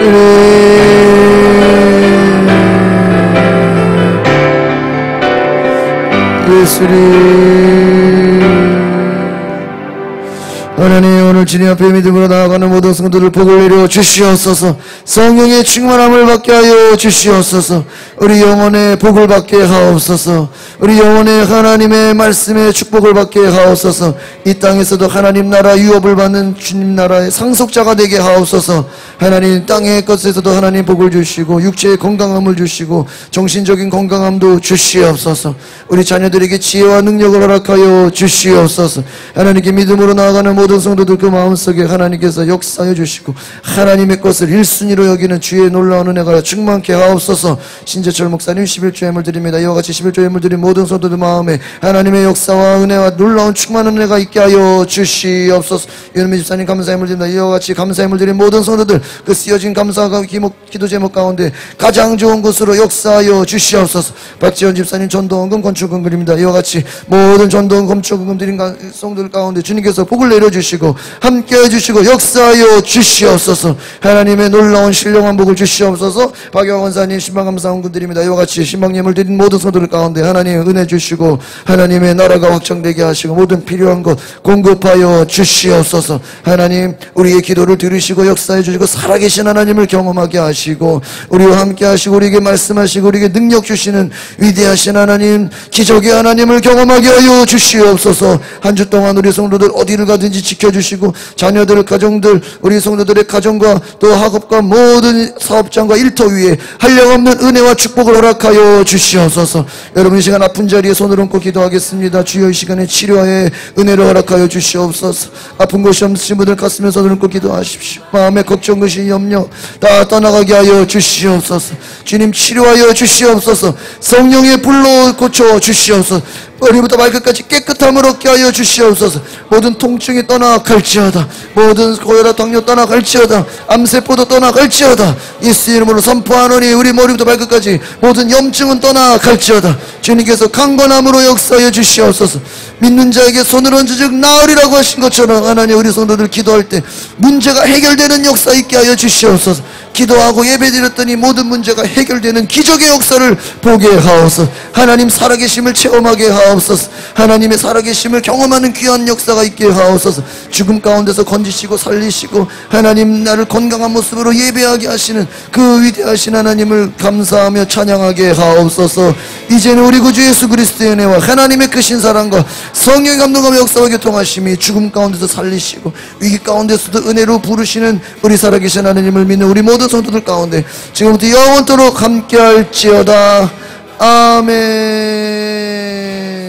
하나님, 오늘 주님 앞에 믿음으로 나아가는 모든 성도들 복을 내려 주시옵소서. 성령의 충만함을 받게 하여 주시옵소서. 우리 영혼의 복을 받게 하옵소서. 우리 영혼의 하나님의 말씀의 축복을 받게 하옵소서. 이 땅에서도 하나님 나라 유업을 받는 주님 나라의 상속자가 되게 하옵소서. 하나님, 땅의 것에서도 하나님 복을 주시고 육체의 건강함을 주시고 정신적인 건강함도 주시옵소서. 우리 자녀들에게 지혜와 능력을 허락하여 주시옵소서. 하나님께 믿음으로 나아가는 모든 성도들 그 마음속에 하나님께서 역사해 주시고 하나님의 것을 1순위로 여기는 주의 놀라운 은혜가 충만케 하옵소서. 신재철 목사님 11조 예물 드립니다. 이와 같이 11조 예물 드린 모든 성도들 마음에 하나님의 역사와 은혜와 놀라운 충만한 은혜가 있게 하여 주시옵소서. 윤미 집사님 감사 예물 드립니다. 이와 같이 감사 예물 드린 모든 성도들 그 쓰여진 감사가 기도 제목 가운데 가장 좋은 것으로 역사하여 주시옵소서. 박지원 집사님 전도원금 건축금 드립니다. 이와 같이 모든 전도원금 건축금 드린 성도들 가운데 주님께서 복을 내려주시고 함께해 주시고 역사하여 주시옵소서. 하나님의 놀라운 신령한 복을 주시옵소서. 박영원 원사님 신방감사원금 드립니다. 이와 같이 신방예물 드린 모든 성도들 가운데 하나님 은혜 주시고 하나님의 나라가 확장되게 하시고 모든 필요한 것 공급하여 주시옵소서. 하나님, 우리의 기도를 들으시고 역사해 주시고 살아계신 하나님을 경험하게 하시고 우리와 함께 하시고 우리에게 말씀하시고 우리에게 능력 주시는 위대하신 하나님, 기적의 하나님을 경험하게 하여 주시옵소서. 한 주 동안 우리 성도들 어디를 가든지 지켜주시고 자녀들, 가정들, 우리 성도들의 가정과 또 학업과 모든 사업장과 일터 위에 한량없는 은혜와 축복을 허락하여 주시옵소서. 여러분, 이 시간 아픈 자리에 손을 얹고 기도하겠습니다. 주여, 이 시간에 치료하에 은혜를 허락하여 주시옵소서. 아픈 곳이 없으신 분들 가슴에 손을 얹고 기도하십시오. 마음에 걱정, 것이 염려 다 떠나가게 하여 주시옵소서. 주님, 치료하여 주시옵소서. 성령의 불로 고쳐 주시옵소서. 머리부터 발끝까지 깨끗함을 얻게 하여 주시옵소서. 모든 통증이 떠나갈지어다. 모든 고혈압, 당뇨 떠나갈지어다. 암세포도 떠나갈지어다. 예수 이름으로 선포하노니 우리 머리부터 발끝까지 모든 염증은 떠나갈지어다. 주님께서 강건함으로 역사하여 주시옵소서. 믿는 자에게 손을 얹으즉 나으리라고 하신 것처럼 하나님, 우리 성도들 기도할 때 문제가 해결되는 역사 있게 하여 주시옵소서. 기도하고 예배드렸더니 모든 문제가 해결되는 기적의 역사를 보게 하옵소서. 하나님 살아계심을 체험하게 하옵소서. 하나님의 살아계심을 경험하는 귀한 역사가 있게 하옵소서. 죽음 가운데서 건지시고 살리시고 하나님 나를 건강한 모습으로 예배하게 하시는 그 위대하신 하나님을 감사하며 찬양하게 하옵소서. 이제는 우리 구주 예수 그리스도의 은혜와 하나님의 크신 사랑과 성령의 감동하며 역사와 교통하심이 죽음 가운데서 살리시고 위기 가운데서도 은혜로 부르시는 우리 살아계신 하나님을 믿는 우리 모든 성도들 가운데 지금부터 영원토록 함께할지어다. 아멘.